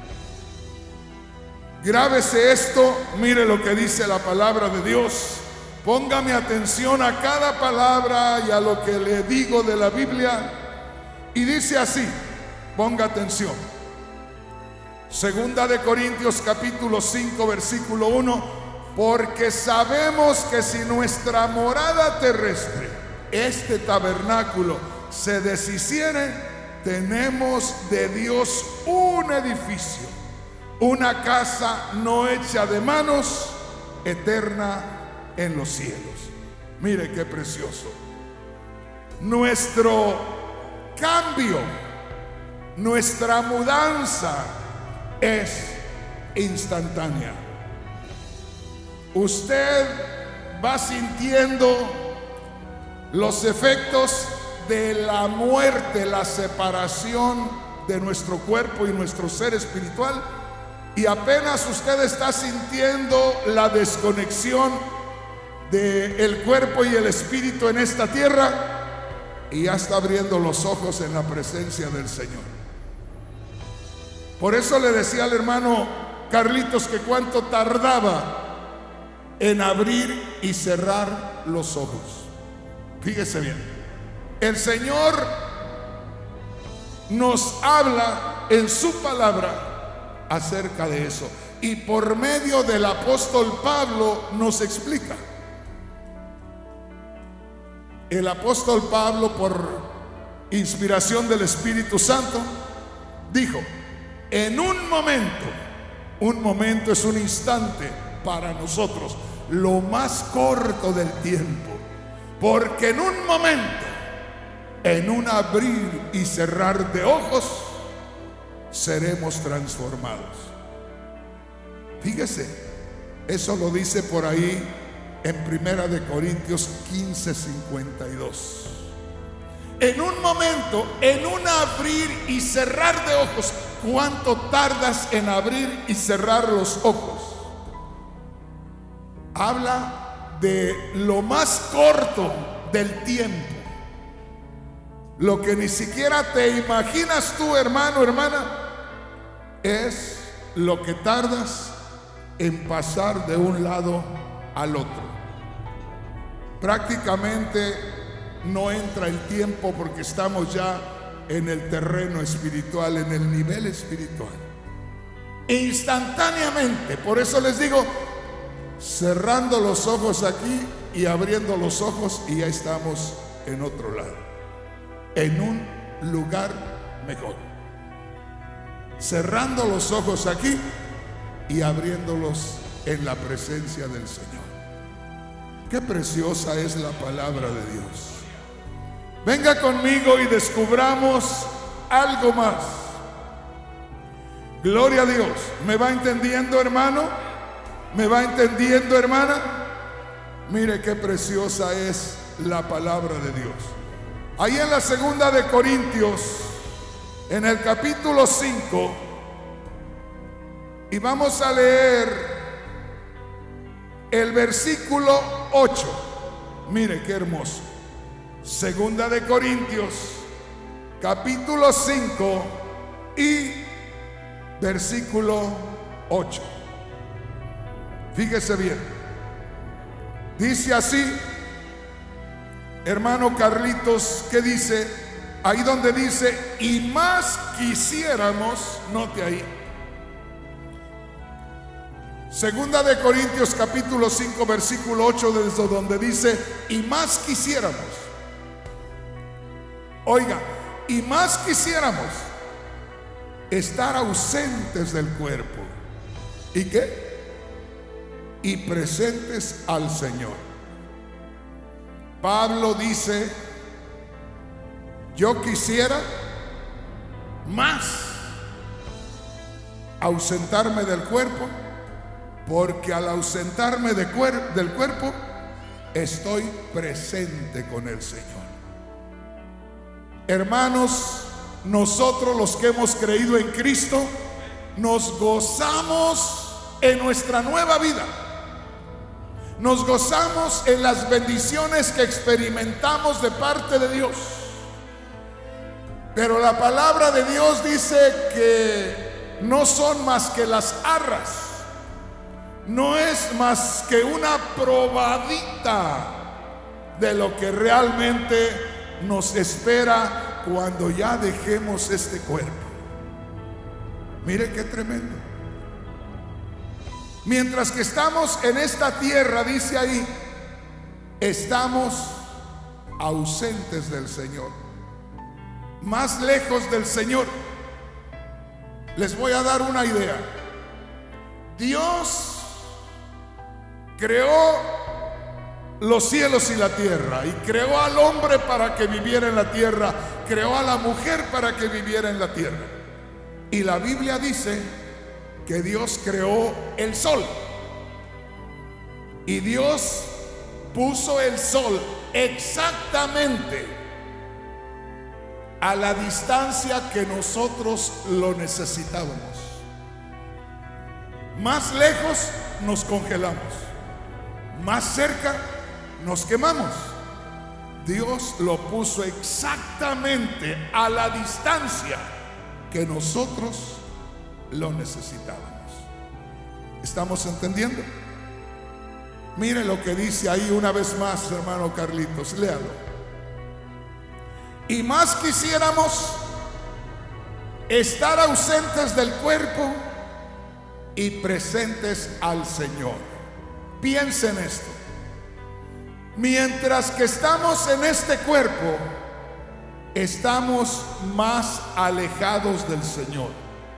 Grábese esto, mire lo que dice la palabra de Dios. Póngame atención a cada palabra y a lo que le digo de la Biblia. Y dice así, ponga atención. Segunda de Corintios capítulo 5 versículo 1: porque sabemos que si nuestra morada terrestre, este tabernáculo, se deshiciere, tenemos de Dios un edificio, una casa no hecha de manos, eterna en los cielos. Mire qué precioso. Nuestro cambio, nuestra mudanza es instantánea. Usted va sintiendo los efectos de la muerte, la separación de nuestro cuerpo y nuestro ser espiritual, y apenas usted está sintiendo la desconexión del cuerpo y el espíritu en esta tierra, y ya está abriendo los ojos en la presencia del Señor. Por eso le decía al hermano Carlitos que cuánto tardaba en abrir y cerrar los ojos. Fíjese bien, el Señor nos habla en su palabra acerca de eso, y por medio del apóstol Pablo nos explica. El apóstol Pablo, por inspiración del Espíritu Santo, dijo: en un momento es un instante para nosotros, lo más corto del tiempo, porque en un momento, en un abrir y cerrar de ojos, seremos transformados. Fíjese, eso lo dice por ahí en 1 Corintios 15:52. En un momento, en un abrir y cerrar de ojos, ¿cuánto tardas en abrir y cerrar los ojos? Habla de lo más corto del tiempo. Lo que ni siquiera te imaginas tú, hermano, hermana, es lo que tardas en pasar de un lado al otro. Prácticamente no entra el tiempo porque estamos ya en el terreno espiritual, en el nivel espiritual. Instantáneamente, por eso les digo, cerrando los ojos aquí y abriendo los ojos y ya estamos en otro lado, en un lugar mejor. Cerrando los ojos aquí y abriéndolos en la presencia del Señor. Qué preciosa es la palabra de Dios. Venga conmigo y descubramos algo más. Gloria a Dios. ¿Me va entendiendo, hermano? ¿Me va entendiendo, hermana? Mire qué preciosa es la palabra de Dios. Ahí en la 2 de Corintios, en el capítulo 5, y vamos a leer el versículo 8. Mire qué hermoso. 2 de Corintios, capítulo 5 y versículo 8. Fíjese bien. Dice así, hermano Carlitos, ¿qué dice? Ahí donde dice, y más quisiéramos, note ahí. 2 de Corintios capítulo 5 versículo 8, desde donde dice, y más quisiéramos. Oiga, y más quisiéramos estar ausentes del cuerpo. ¿Y qué? Y presentes al Señor. Pablo dice, yo quisiera más ausentarme del cuerpo, porque al ausentarme del cuerpo estoy presente con el Señor. Hermanos, nosotros los que hemos creído en Cristo nos gozamos en nuestra nueva vida. Nos gozamos en las bendiciones que experimentamos de parte de Dios. Pero la palabra de Dios dice que no son más que las arras. No es más que una probadita de lo que realmente nos espera cuando ya dejemos este cuerpo. Mire qué tremendo. Mientras que estamos en esta tierra, dice ahí, estamos ausentes del Señor, más lejos del Señor. Les voy a dar una idea. Dios creó los cielos y la tierra, y creó al hombre para que viviera en la tierra, creó a la mujer para que viviera en la tierra. Y la Biblia dice que Dios creó el sol, y Dios puso el sol exactamente a la distancia que nosotros lo necesitábamos. Más lejos nos congelamos, más cerca nos quemamos. Dios lo puso exactamente a la distancia que nosotros lo necesitábamos. ¿Estamos entendiendo? Mire lo que dice ahí una vez más, hermano Carlitos, léalo. Y más quisiéramos estar ausentes del cuerpo y presentes al Señor. Piensen esto. Mientras que estamos en este cuerpo, estamos más alejados del Señor.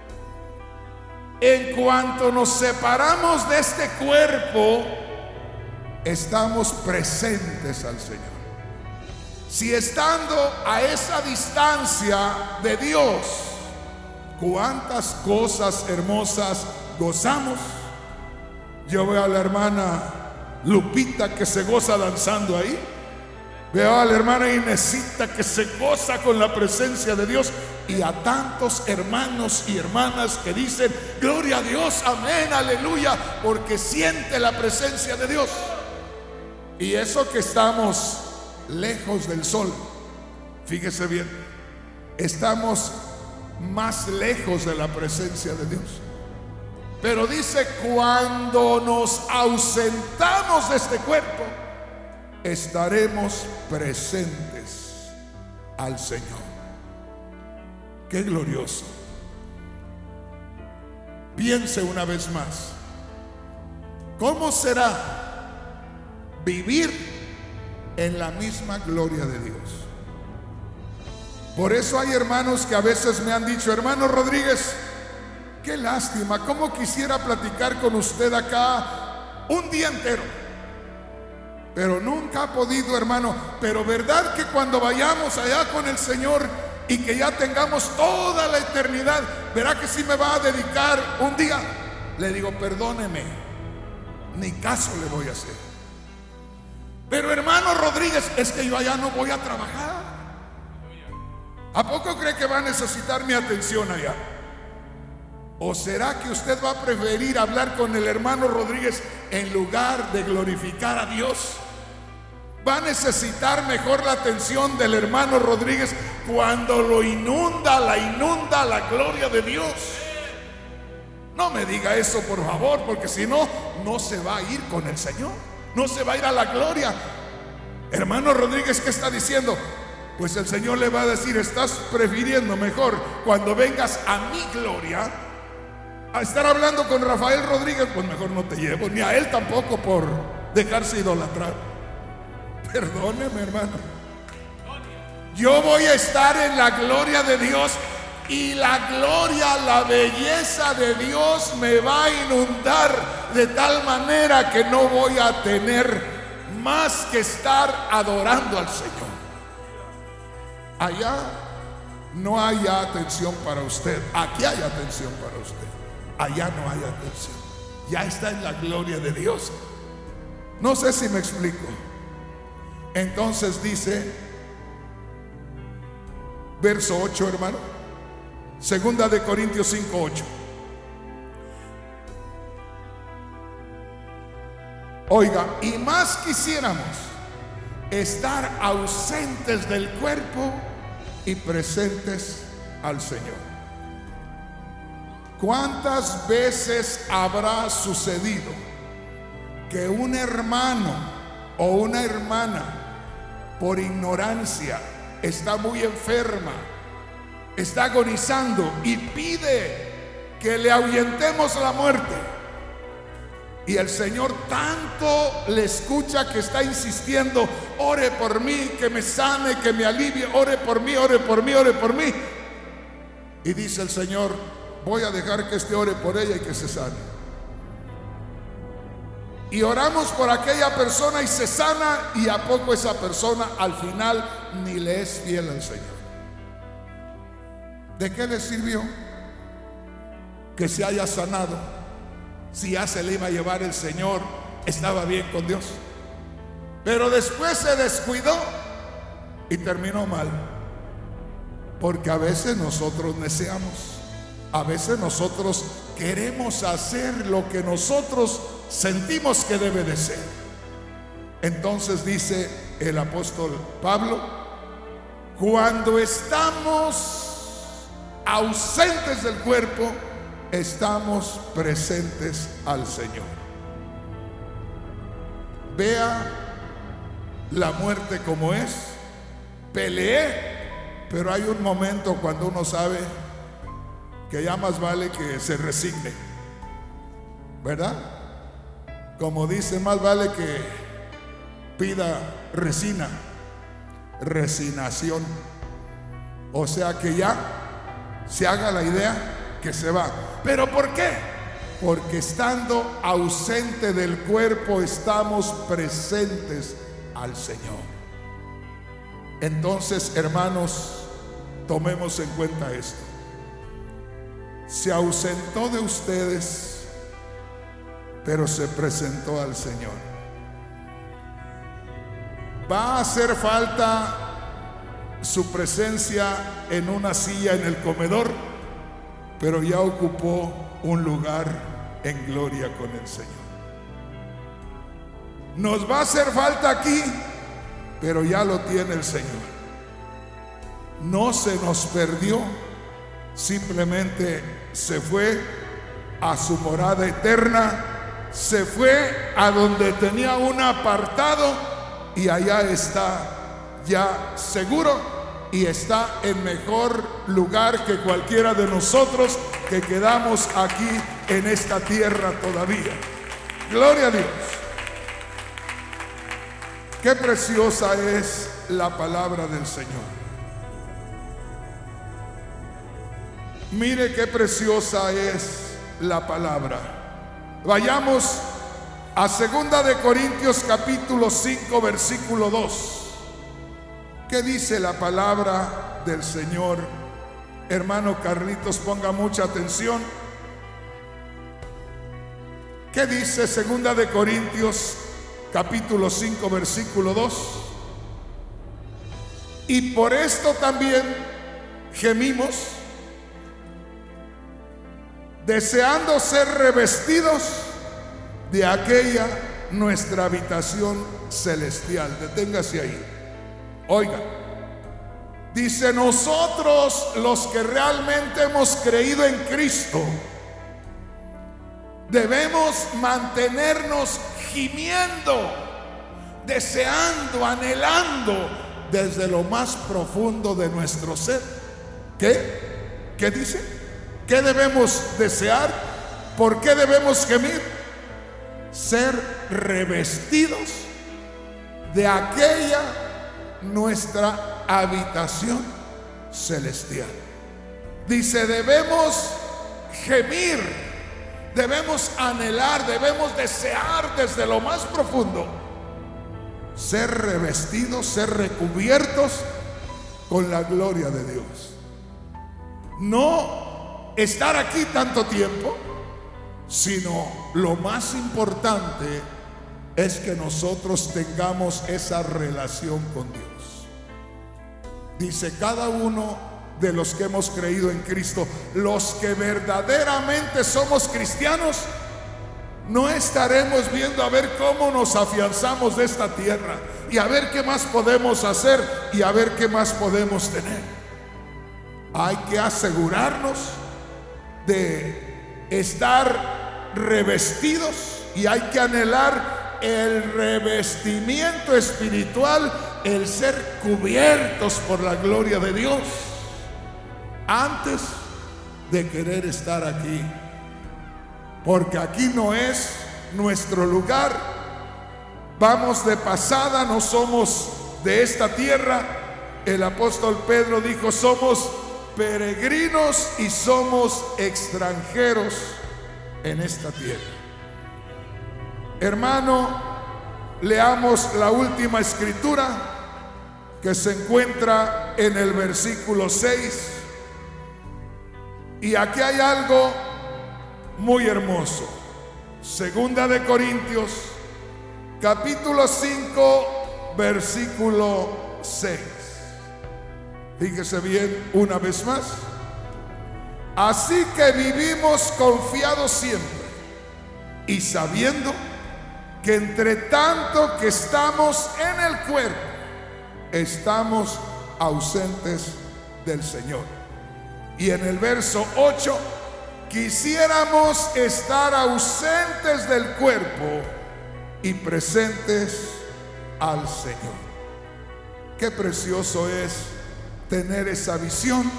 En cuanto nos separamos de este cuerpo, estamos presentes al Señor. Si estando a esa distancia de Dios, cuántas cosas hermosas gozamos. Yo veo a la hermana Lupita que se goza danzando ahí. Veo a la hermana Inesita que se goza con la presencia de Dios. Y a tantos hermanos y hermanas que dicen gloria a Dios, amén, aleluya, porque siente la presencia de Dios. Y eso que estamos lejos del sol, fíjese bien, estamos más lejos de la presencia de Dios. Pero dice, cuando nos ausentamos de este cuerpo, estaremos presentes al Señor. Qué glorioso. Piense una vez más, ¿cómo será vivir en la misma gloria de Dios? Por eso hay hermanos que a veces me han dicho, hermano Rodríguez, qué lástima, cómo quisiera platicar con usted acá un día entero, pero nunca ha podido, hermano. Pero verdad que cuando vayamos allá con el Señor y que ya tengamos toda la eternidad, verá que sí me va a dedicar un día. Le digo, perdóneme, ni caso le voy a hacer. Pero hermano Rodríguez, es que yo allá no voy a trabajar. ¿A poco cree que va a necesitar mi atención allá? ¿O será que usted va a preferir hablar con el hermano Rodríguez en lugar de glorificar a Dios? Va a necesitar mejor la atención del hermano Rodríguez cuando lo inunda la gloria de Dios. No me diga eso, por favor, porque si no, no se va a ir con el Señor, no se va a ir a la gloria. Hermano Rodríguez, ¿qué está diciendo? Pues el Señor le va a decir, estás prefiriendo mejor cuando vengas a mi gloria a estar hablando con Rafael Rodríguez. Pues mejor no te llevo, ni a él tampoco, por dejarse idolatrar. Perdóneme, hermano. Yo voy a estar en la gloria de Dios, y la gloria, la belleza de Dios me va a inundar de tal manera que no voy a tener más que estar adorando al Señor. Allá no hay atención para usted, aquí hay atención para usted. Allá no hay atención, ya está en la gloria de Dios. No sé si me explico. Entonces dice, verso 8, hermano, segunda de Corintios 5:8. Oiga, y más quisiéramos estar ausentes del cuerpo y presentes al Señor. ¿Cuántas veces habrá sucedido que un hermano o una hermana, por ignorancia, está muy enferma, está agonizando y pide que le ahuyentemos la muerte? Y el Señor tanto le escucha que está insistiendo, ore por mí, que me sane, que me alivie, ore por mí, ore por mí, ore por mí. Y dice el Señor, voy a dejar que este ore por ella y que se sane. Y oramos por aquella persona y se sana, y a poco esa persona al final ni le es fiel al Señor. ¿De qué le sirvió que se haya sanado si ya se le iba a llevar el Señor? Estaba bien con Dios, pero después se descuidó y terminó mal. Porque a veces nosotros deseamos, a veces nosotros queremos hacer lo que nosotros sentimos que debe de ser. Entonces dice el apóstol Pablo, cuando estamos ausentes del cuerpo, estamos presentes al Señor. Vea la muerte como es. Peleé, pero hay un momento cuando uno sabe que ya más vale que se resigne, ¿verdad? Como dice, más vale que pida resignación. O sea, que ya se haga la idea que se va. ¿Pero por qué? Porque estando ausente del cuerpo estamos presentes al Señor. Entonces, hermanos, tomemos en cuenta esto. Se ausentó de ustedes, pero se presentó al Señor. Va a hacer falta su presencia en una silla en el comedor, pero ya ocupó un lugar en gloria con el Señor. Nos va a hacer falta aquí, pero ya lo tiene el Señor. No se nos perdió, simplemente se fue a su morada eterna, se fue a donde tenía un apartado y allá está ya seguro y está en mejor lugar que cualquiera de nosotros que quedamos aquí en esta tierra todavía. Gloria a Dios. Qué preciosa es la palabra del Señor. Mire qué preciosa es la palabra. Vayamos a 2 de Corintios capítulo 5 versículo 2. ¿Qué dice la palabra del Señor? Hermano Carlitos, ponga mucha atención. ¿Qué dice 2 de Corintios capítulo 5 versículo 2? Y por esto también gemimos, deseando ser revestidos de aquella nuestra habitación celestial. Deténgase ahí. Oiga, dice: nosotros los que realmente hemos creído en Cristo debemos mantenernos gimiendo, deseando, anhelando desde lo más profundo de nuestro ser. ¿Qué dice? ¿Qué debemos desear? ¿Por qué debemos gemir? Ser revestidos de aquella nuestra habitación celestial. Dice: debemos gemir, debemos anhelar, debemos desear desde lo más profundo ser revestidos, ser recubiertos con la gloria de Dios. No estar aquí tanto tiempo, sino lo más importante es que nosotros tengamos esa relación con Dios. Dice: cada uno de los que hemos creído en Cristo, los que verdaderamente somos cristianos, no estaremos viendo a ver cómo nos afianzamos de esta tierra y a ver qué más podemos hacer y a ver qué más podemos tener. Hay que asegurarnos de estar revestidos y hay que anhelar el revestimiento espiritual, el ser cubiertos por la gloria de Dios antes de querer estar aquí, porque aquí no es nuestro lugar. Vamos de pasada, no somos de esta tierra. El apóstol Pedro dijo: somos peregrinos y somos extranjeros en esta tierra. Hermano, leamos la última escritura que se encuentra en el versículo 6. Y aquí hay algo muy hermoso. 2 de Corintios capítulo 5 versículo 6. Fíjese bien una vez más. Así que vivimos confiados siempre y sabiendo que entre tanto que estamos en el cuerpo, estamos ausentes del Señor. Y en el verso 8, quisiéramos estar ausentes del cuerpo y presentes al Señor. Qué precioso es tener esa visión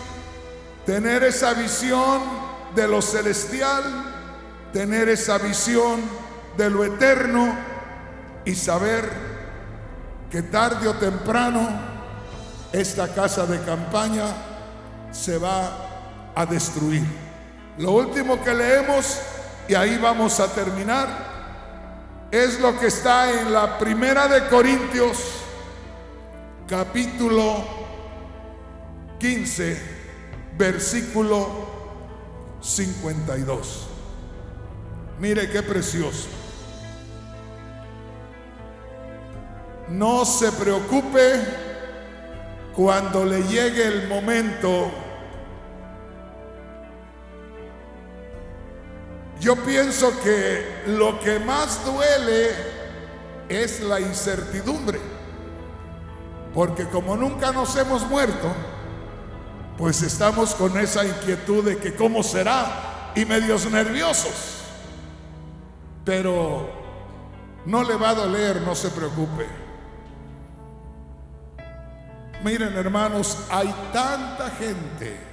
de lo celestial, tener esa visión de lo eterno y saber que tarde o temprano esta casa de campaña se va a destruir. Lo último que leemos, y ahí vamos a terminar, es lo que está en la 1 de Corintios capítulo 15 versículo 52. Mire qué precioso. no se preocupe cuando le llegue el momento. Yo pienso que lo que más duele es la incertidumbre, porque como nunca nos hemos muerto, pues estamos con esa inquietud de que cómo será y medios nerviosos. Pero no le va a doler, no se preocupe. Miren, hermanos, hay tanta gente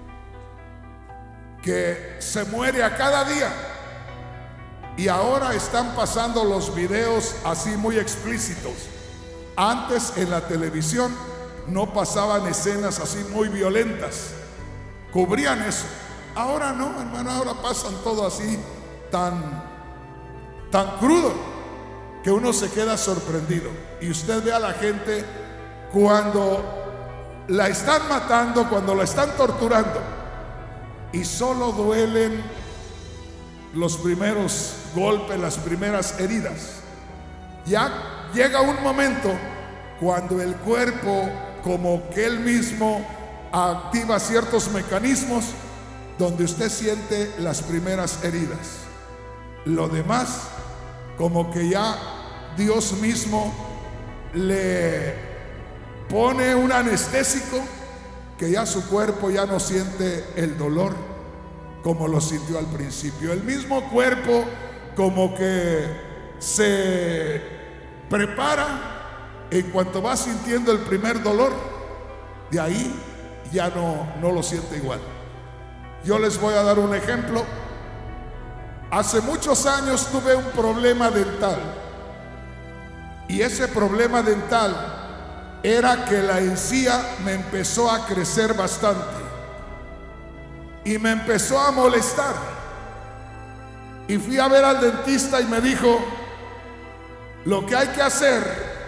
que se muere a cada día, y ahora están pasando los videos así muy explícitos. Antes en la televisión no pasaban escenas así muy violentas, cubrían eso. Ahora no, hermano, ahora pasan todo así tan crudo que uno se queda sorprendido. Y usted ve a la gente cuando la están matando, cuando la están torturando, y solo duelen los primeros golpes, las primeras heridas. Ya llega un momento cuando el cuerpo, como que él mismo activa ciertos mecanismos donde usted siente las primeras heridas. Lo demás, como que ya Dios mismo le pone un anestésico, que ya su cuerpo ya no siente el dolor como lo sintió al principio. El mismo cuerpo como que se prepara en cuanto va sintiendo el primer dolor, de ahí ya no lo siente igual. Yo les voy a dar un ejemplo. Hace muchos años tuve un problema dental, y ese problema dental era que la encía me empezó a crecer bastante y me empezó a molestar. Y fui a ver al dentista y me dijo: lo que hay que hacer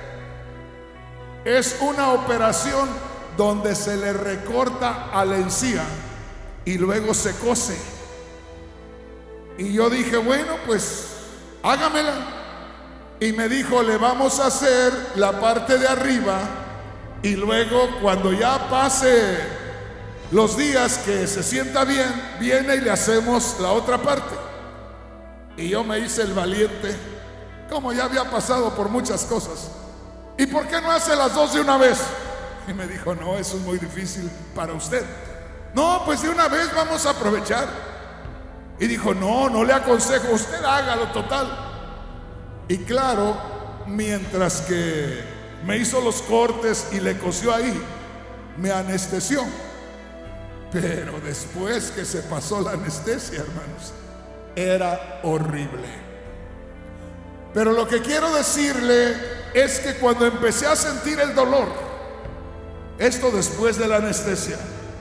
es una operación donde se le recorta a la encía y luego se cose. Y yo dije, bueno, pues hágamela. Y me dijo, le vamos a hacer la parte de arriba, y luego cuando ya pase los días que se sienta bien, viene y le hacemos la otra parte. Y yo me hice el valiente, como ya había pasado por muchas cosas. ¿Y por qué no hace las dos de una vez? Y me dijo, no, eso es muy difícil para usted. No, pues de una vez vamos a aprovechar. Y dijo, no le aconsejo, usted hágalo total. Y claro, mientras que me hizo los cortes y le cosió ahí, me anestesió. Pero después que se pasó la anestesia, hermanos, era horrible. Pero lo que quiero decirle es que cuando empecé a sentir el dolor, esto después de la anestesia,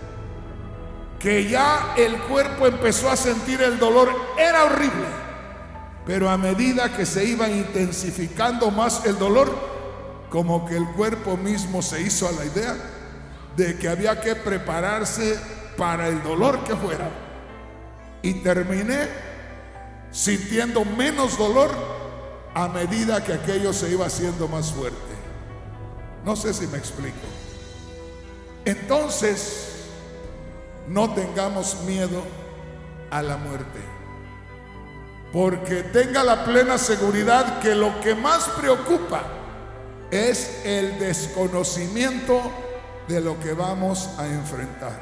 que ya el cuerpo empezó a sentir el dolor, era horrible. Pero a medida que se iba intensificando más el dolor, como que el cuerpo mismo se hizo a la idea de que había que prepararse para el dolor que fuera. Y terminé sintiendo menos dolor a medida que aquello se iba haciendo más fuerte. No sé si me explico. Entonces, no tengamos miedo a la muerte, porque tenga la plena seguridad que lo que más preocupa es el desconocimiento de lo que vamos a enfrentar.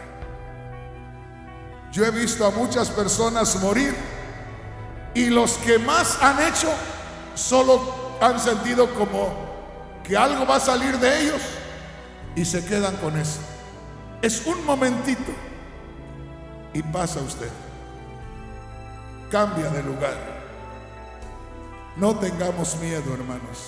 Yo he visto a muchas personas morir, y los que más han hecho solo han sentido como que algo va a salir de ellos y se quedan con eso. Es un momentito y pasa usted. Cambia de lugar. No tengamos miedo, hermanos.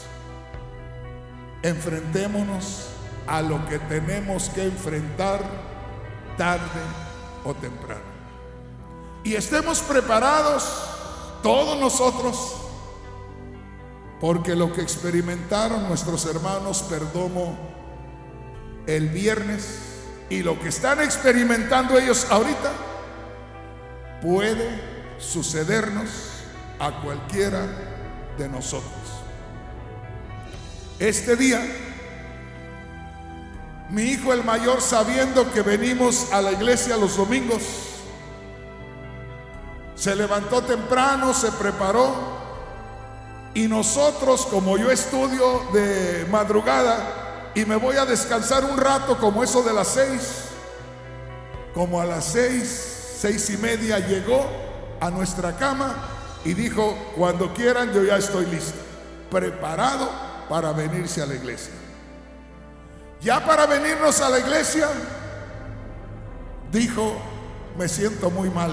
Enfrentémonos a lo que tenemos que enfrentar, tarde o temprano. Y estemos preparados todos nosotros, porque lo que experimentaron nuestros hermanos Perdomo el viernes y lo que están experimentando ellos ahorita puede sucedernos a cualquiera de nosotros. Este día, mi hijo el mayor, sabiendo que venimos a la iglesia los domingos, se levantó temprano, se preparó, y nosotros, como yo estudio de madrugada y me voy a descansar un rato, como eso de las 6, como a las 6:30 llegó a nuestra cama y dijo: cuando quieran, yo ya estoy listo, preparado para venirse a la iglesia. Ya para venirnos a la iglesia, dijo: me siento muy mal.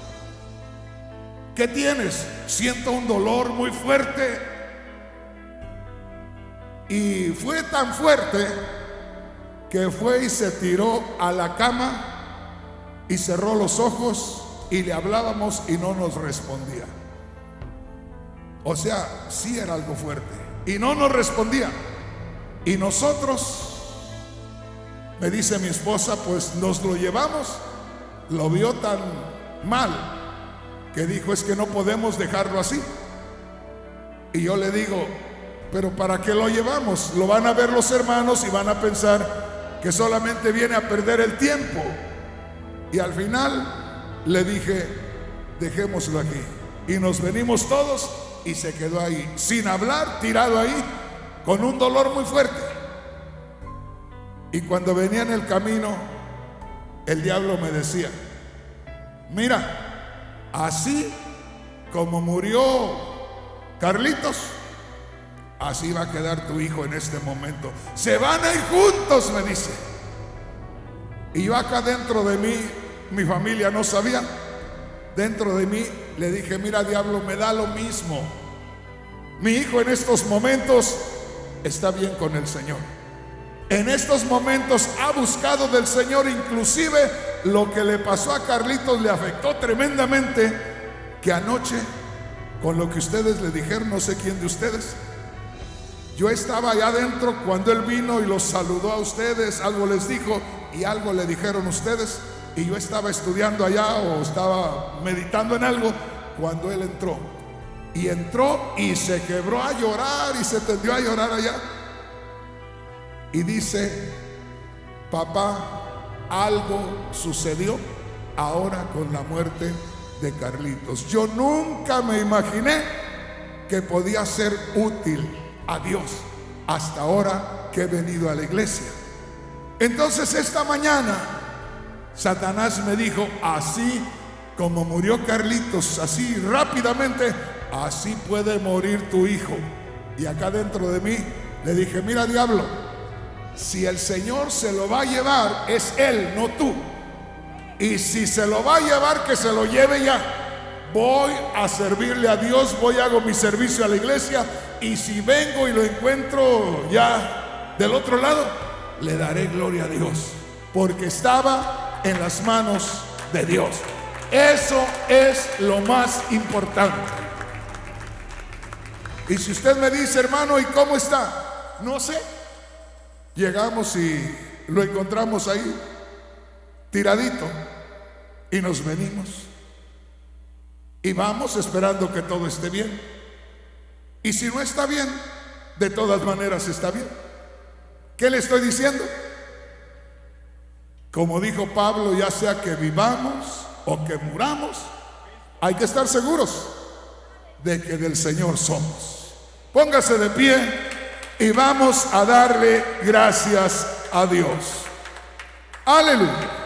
¿Qué tienes? Siento un dolor muy fuerte. Y fue tan fuerte que fue y se tiró a la cama y cerró los ojos, y le hablábamos y no nos respondía. O sea, sí era algo fuerte y no nos respondía. Y nosotros, me dice mi esposa, pues nos lo llevamos. Lo vio tan mal que dijo: es que no podemos dejarlo así. Y yo le digo: pero ¿para qué lo llevamos? Lo van a ver los hermanos y van a pensar que solamente viene a perder el tiempo. Y al final le dije: dejémoslo aquí. Y nos venimos todos, y se quedó ahí, sin hablar, tirado ahí, con un dolor muy fuerte. Y cuando venía en el camino, el diablo me decía: mira, así como murió Carlitos, así va a quedar tu hijo en este momento. Se van a ir juntos, me dice. Y yo acá dentro de mí, mi familia no sabía, dentro de mí le dije: mira, diablo, me da lo mismo. Mi hijo en estos momentos está bien con el Señor. En estos momentos ha buscado del Señor. Inclusive lo que le pasó a Carlitos le afectó tremendamente, que anoche, con lo que ustedes le dijeron, no sé quién de ustedes, yo estaba allá adentro cuando él vino y los saludó a ustedes, algo les dijo y algo le dijeron ustedes, y yo estaba estudiando allá o estaba meditando en algo cuando él entró. Y entró y se quebró a llorar y se tendió a llorar allá. Y dice: papá, algo sucedió ahora con la muerte de Carlitos. Yo nunca me imaginé que podía ser útil a Dios hasta ahora que he venido a la iglesia. Entonces esta mañana Satanás me dijo: así como murió Carlitos, así rápidamente, así puede morir tu hijo. Y acá dentro de mí le dije: mira, diablo, si el Señor se lo va a llevar, es Él, no tú. Y si se lo va a llevar, que se lo lleve ya. Voy a servirle a Dios, voy, hago mi servicio a la iglesia, y si vengo y lo encuentro ya del otro lado, le daré gloria a Dios, porque estaba en las manos de Dios. Eso es lo más importante. Y si usted me dice: hermano, ¿y cómo está? No sé. Llegamos y lo encontramos ahí, tiradito, y nos venimos. Y vamos esperando que todo esté bien. Y si no está bien, de todas maneras está bien. ¿Qué le estoy diciendo? Como dijo Pablo, ya sea que vivamos o que muramos, hay que estar seguros de que del Señor somos. Póngase de pie y vamos a darle gracias a Dios. Aleluya.